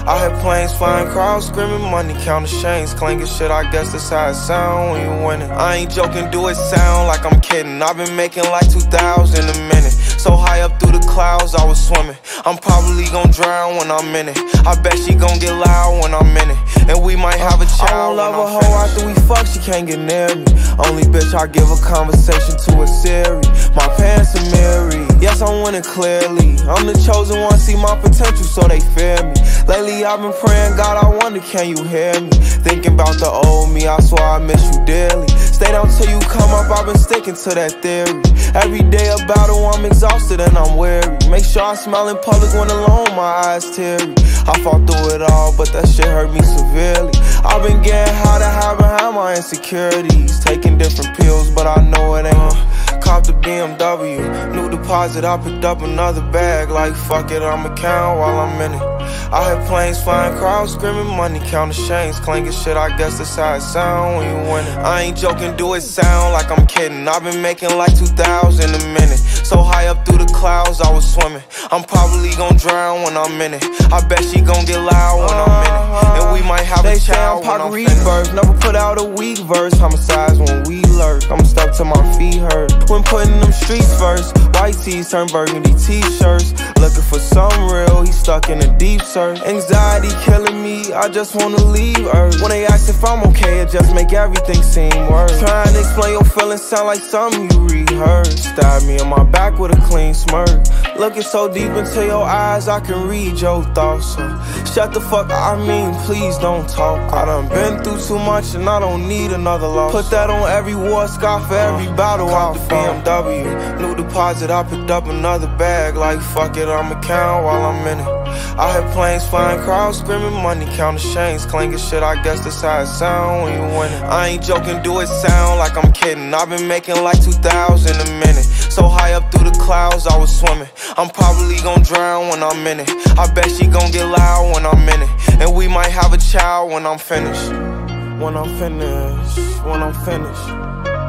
I hear planes flying, crowds screaming, money counting chains clanking shit. I guess that's how it sound when you winning. I ain't joking, do it sound like I'm kidding. I've been making like two thousand a minute. So high up through the clouds, I was swimming. I'm probably gon' drown when I'm in it. I bet she gon' get loud when I'm in it. And we might have a child. I don't love a hoe after we fuck, she can't get near me. Only bitch I give a conversation to a Siri. My pants are mirrored. Yes, I'm winning clearly. I'm the chosen one, see my potential, so they fear me. Lately I've been praying, God, I wonder, can you hear me? Thinking about the old me, I swear I miss you dearly. Stay down till you come up, I've been sticking to that theory. Every day a battle, I'm exhausted and I'm weary. Make sure I smile in public when alone, my eyes teary. I fought through it all, but that shit hurt me severely. I've been getting high to hide behind my insecurities. Taking different pills, but I know it ain't uh, cop the B M W, new deposit, I picked up another bag. Like fuck it, I'ma count while I'm in it. I hear planes flying, crowds screaming, money counting chains clanking shit. I guess that's how it sound when you winning. I ain't joking, do it sound like I'm kidding. I've been making like two thousand a minute. So high up through the clouds, I was swimming. I'm probably gon' drown when I'm in it. I bet she gon' get loud when I'm in it. And we might have a child when I'm finished. Never put out a weak verse. Homicides when we lurk. I'm stuck till my feet hurt. When putting them streets first. White tees turn burgundy t-shirts. Looking for some real, he stuck in a deep search. Anxiety killing me, I just wanna leave Earth. When they ask if I'm okay, it just make everything seem worse. Trying to explain your feelings sound like something you rehearsed. Stab me in my back with a clean smirk. Looking so deep into your eyes, I can read your thoughts. So shut the fuck up, I mean, please don't talk. I done been through too much and I don't need another loss. Put that on every war scar for every battle. Cop the B M W, new deposit, I picked up another bag. Like fuck it, I'ma count while I'm in it. I hear planes flying, crowds screaming, money counting chains clanking shit. I guess that's how it sound when you winning. I ain't joking, do it sound like I'm kidding. I've been making like two thousand a minute. So high up through the clouds, I was swimming. I'm probably gon' drown when I'm in it. I bet she gon' get loud when I'm in it. And we might have a child when I'm finished. When I'm finished, when I'm finished.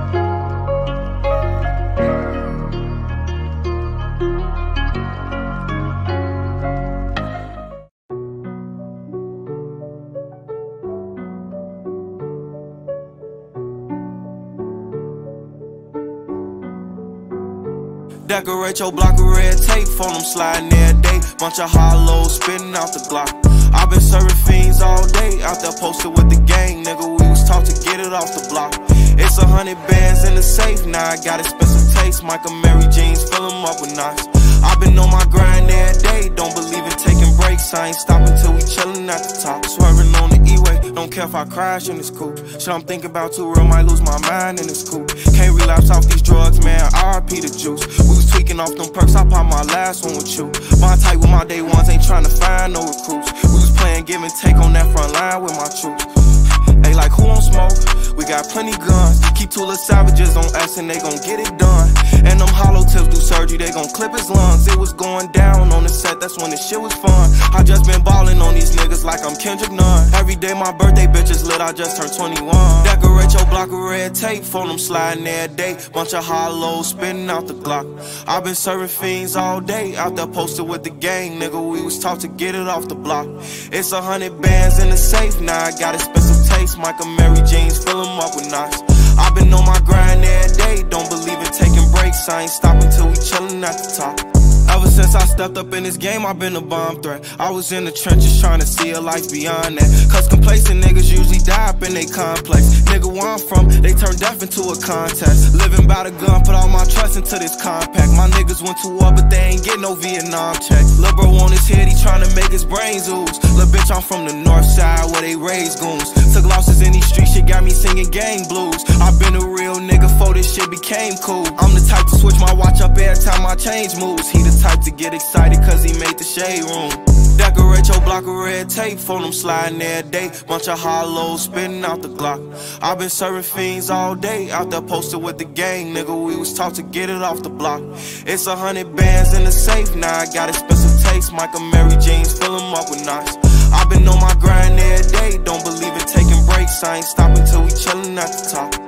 Decorate your block with red tape, phone them sliding every day. Bunch of hollows spitting out the Glock. I've been serving fiends all day, out there posted with the gang, nigga. We was taught to get it off the block. It's a hundred bands in the safe, now I got expensive taste. Michael Mary jeans, fill them up with knots. I've been on my grind every day, don't believe in taking breaks. I ain't stopping till we chillin' at the top. Swerving on the E-way, don't care if I crash in this coupe. Shit I'm thinking about too real, might lose my mind in this coupe. Can't relapse off these drugs, man, R I P the juice. We was tweaking off them perks, I popped my last one with you. Bond tight with my day ones, ain't trying to find no recruits. We was playing give and take on that front line with my troops. They like, who on smoke? We got plenty guns. Keep two little savages on us and they gon' get it done. And them hollow tips do surgery, they gon' clip his lungs. It was going down on the set, that's when the shit was fun. I just been ballin' on these niggas like I'm Kendrick Nunn. Every day my birthday bitches lit, I just turned twenty-one. Decorate your block with red tape, phone them sliding every day. Bunch of hollows spitting out the Glock. I've been serving fiends all day, out there posted with the gang, nigga. We was taught to get it off the block. It's a hundred bands in the safe, now I got expensive taste. Michael Mary jeans, fill them up with knots. I've been on my grind every day, don't believe in taking breaks. I ain't stopping till we chillin' at the top. Ever since I stepped up in this game, I've been a bomb threat. I was in the trenches trying to see a life beyond that. Cause complacent niggas usually die up in they complex. Nigga, where I'm from, they turn death into a contest. Living by the gun, put all my trust into this compact. My niggas went to war, but they ain't get no Vietnam check. Lil' bro on his head, he tryna make his brains ooze. Lil' bitch, I'm from the north side where they raise goons. Took losses in these streets, shit got me singing gang blues. I've been a real nigga before this shit became cool. I'm the type to switch my watch up every time I change moves. He the type to get excited cause he made the shade room. Decorate your block with red tape, phone them sliding every day. Bunch of hollows spitting out the Glock. I've been serving fiends all day, out there posted with the gang, nigga. We was taught to get it off the block. It's a hundred bands in the safe, now I got expensive taste. Michael Mary jeans, fill them up with knots. I've been on my grind every day, don't believe in taking breaks. I ain't stopping till we chillin' at the top.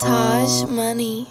Taj Money.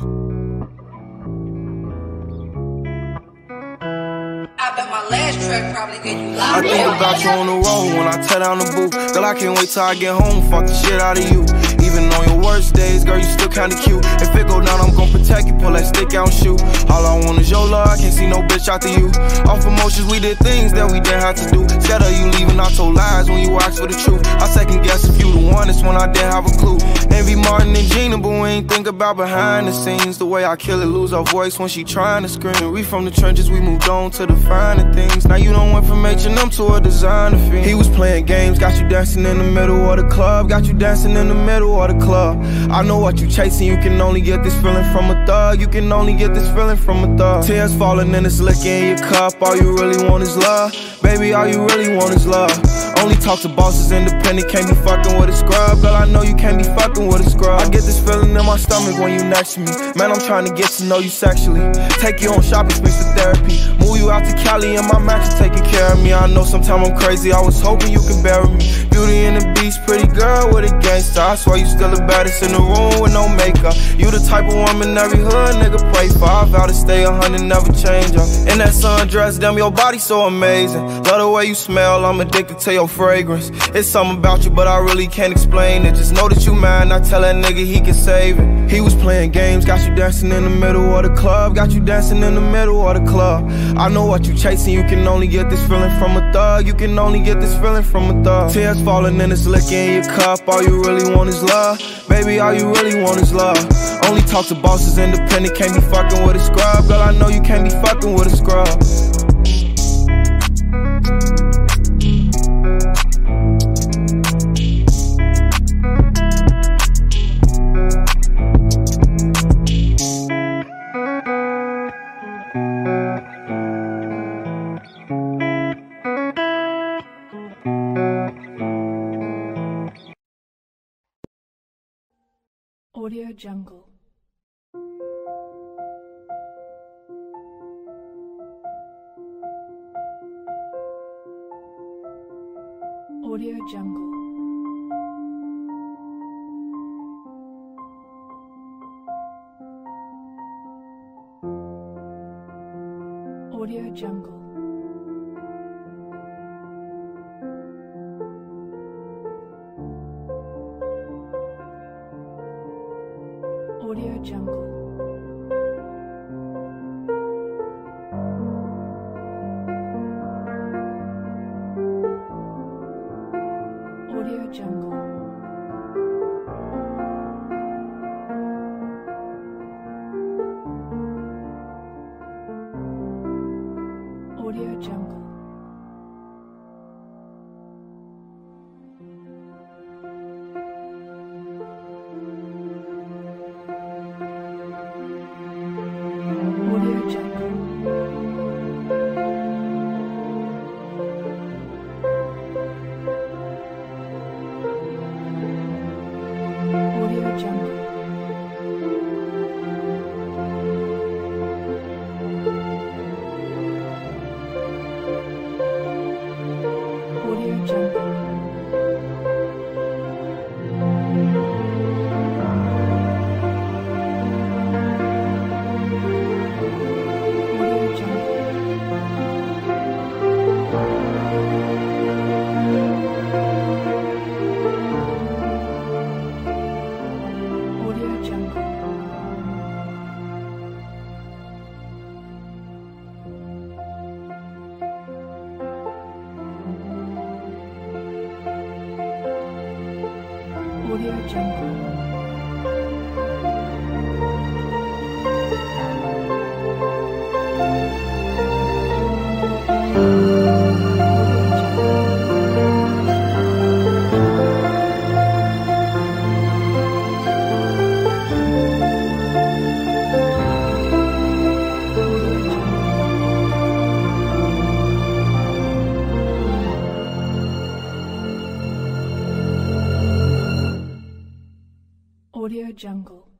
I bet my last track probably get you locked. I think about you on the road when I tear down the booth. Girl, I can't wait till I get home, fuck the shit out of you. Even on your worst days, girl, you still kinda cute. If it go down, I'm gon' protect you, pull that stick out and shoot. All I want is your love, I can't see no bitch after you. Off emotions, we did things that we didn't have to do. Scared of you leaving, I told lies when you asked for the truth. I second guess if you the one, it's when I didn't have a clue. Envy Martin and Gina, but we ain't think about behind the scenes. The way I kill it, lose her voice when she trying to scream. We from the trenches, we moved on to the finer things. Now you done went from H and M to a designer fiend. He was playing games, got you dancing in the middle of the club. Got you dancing in the middle of the club. I know what you chasing, you can only get this feeling from a thug. You can only get this feeling from a thug. Tears falling and it's liquor in your cup. All you really want is love. Baby, all you really want is love. Only talk to bosses, independent, can't be fucking with a scrub. Girl, I know you can't be fucking with a scrub. I get this feeling in my stomach when you next to me. Man, I'm trying to get to know you sexually. Take you on shopping sprees for therapy. Move you out to Cali and my mattress taking care of me. I know sometimes I'm crazy, I was hoping you could bury me. Beauty and the Beast, pretty girl with a gangster. I swear you still the baddest in the room with no makeup. You the type of woman every hood nigga pray for. I vow to stay a hundred, never change up. In that sundress, damn, your body so amazing. Love the way you smell, I'm addicted to your fragrance. It's something about you, but I really can't explain it. Just know that you mine, I tell that nigga he can save it. He was playing games, got you dancing in the middle of the club. Got you dancing in the middle of the club. I know what you chasing, you can only get this feeling from a thug. You can only get this feeling from a thug. Tears falling and it's liquor in your cup. All you really want is love. Baby, all you really want is love. Only talk to bosses, independent, can't be fucking with a scrub. Girl, I know you can't be fucking with a scrub. Audio Jungle. Audio Jungle. Audio Jungle. Audio Jungle. Audio Jungle. Audio Jungle. Audio Jungle. Audio Jungle.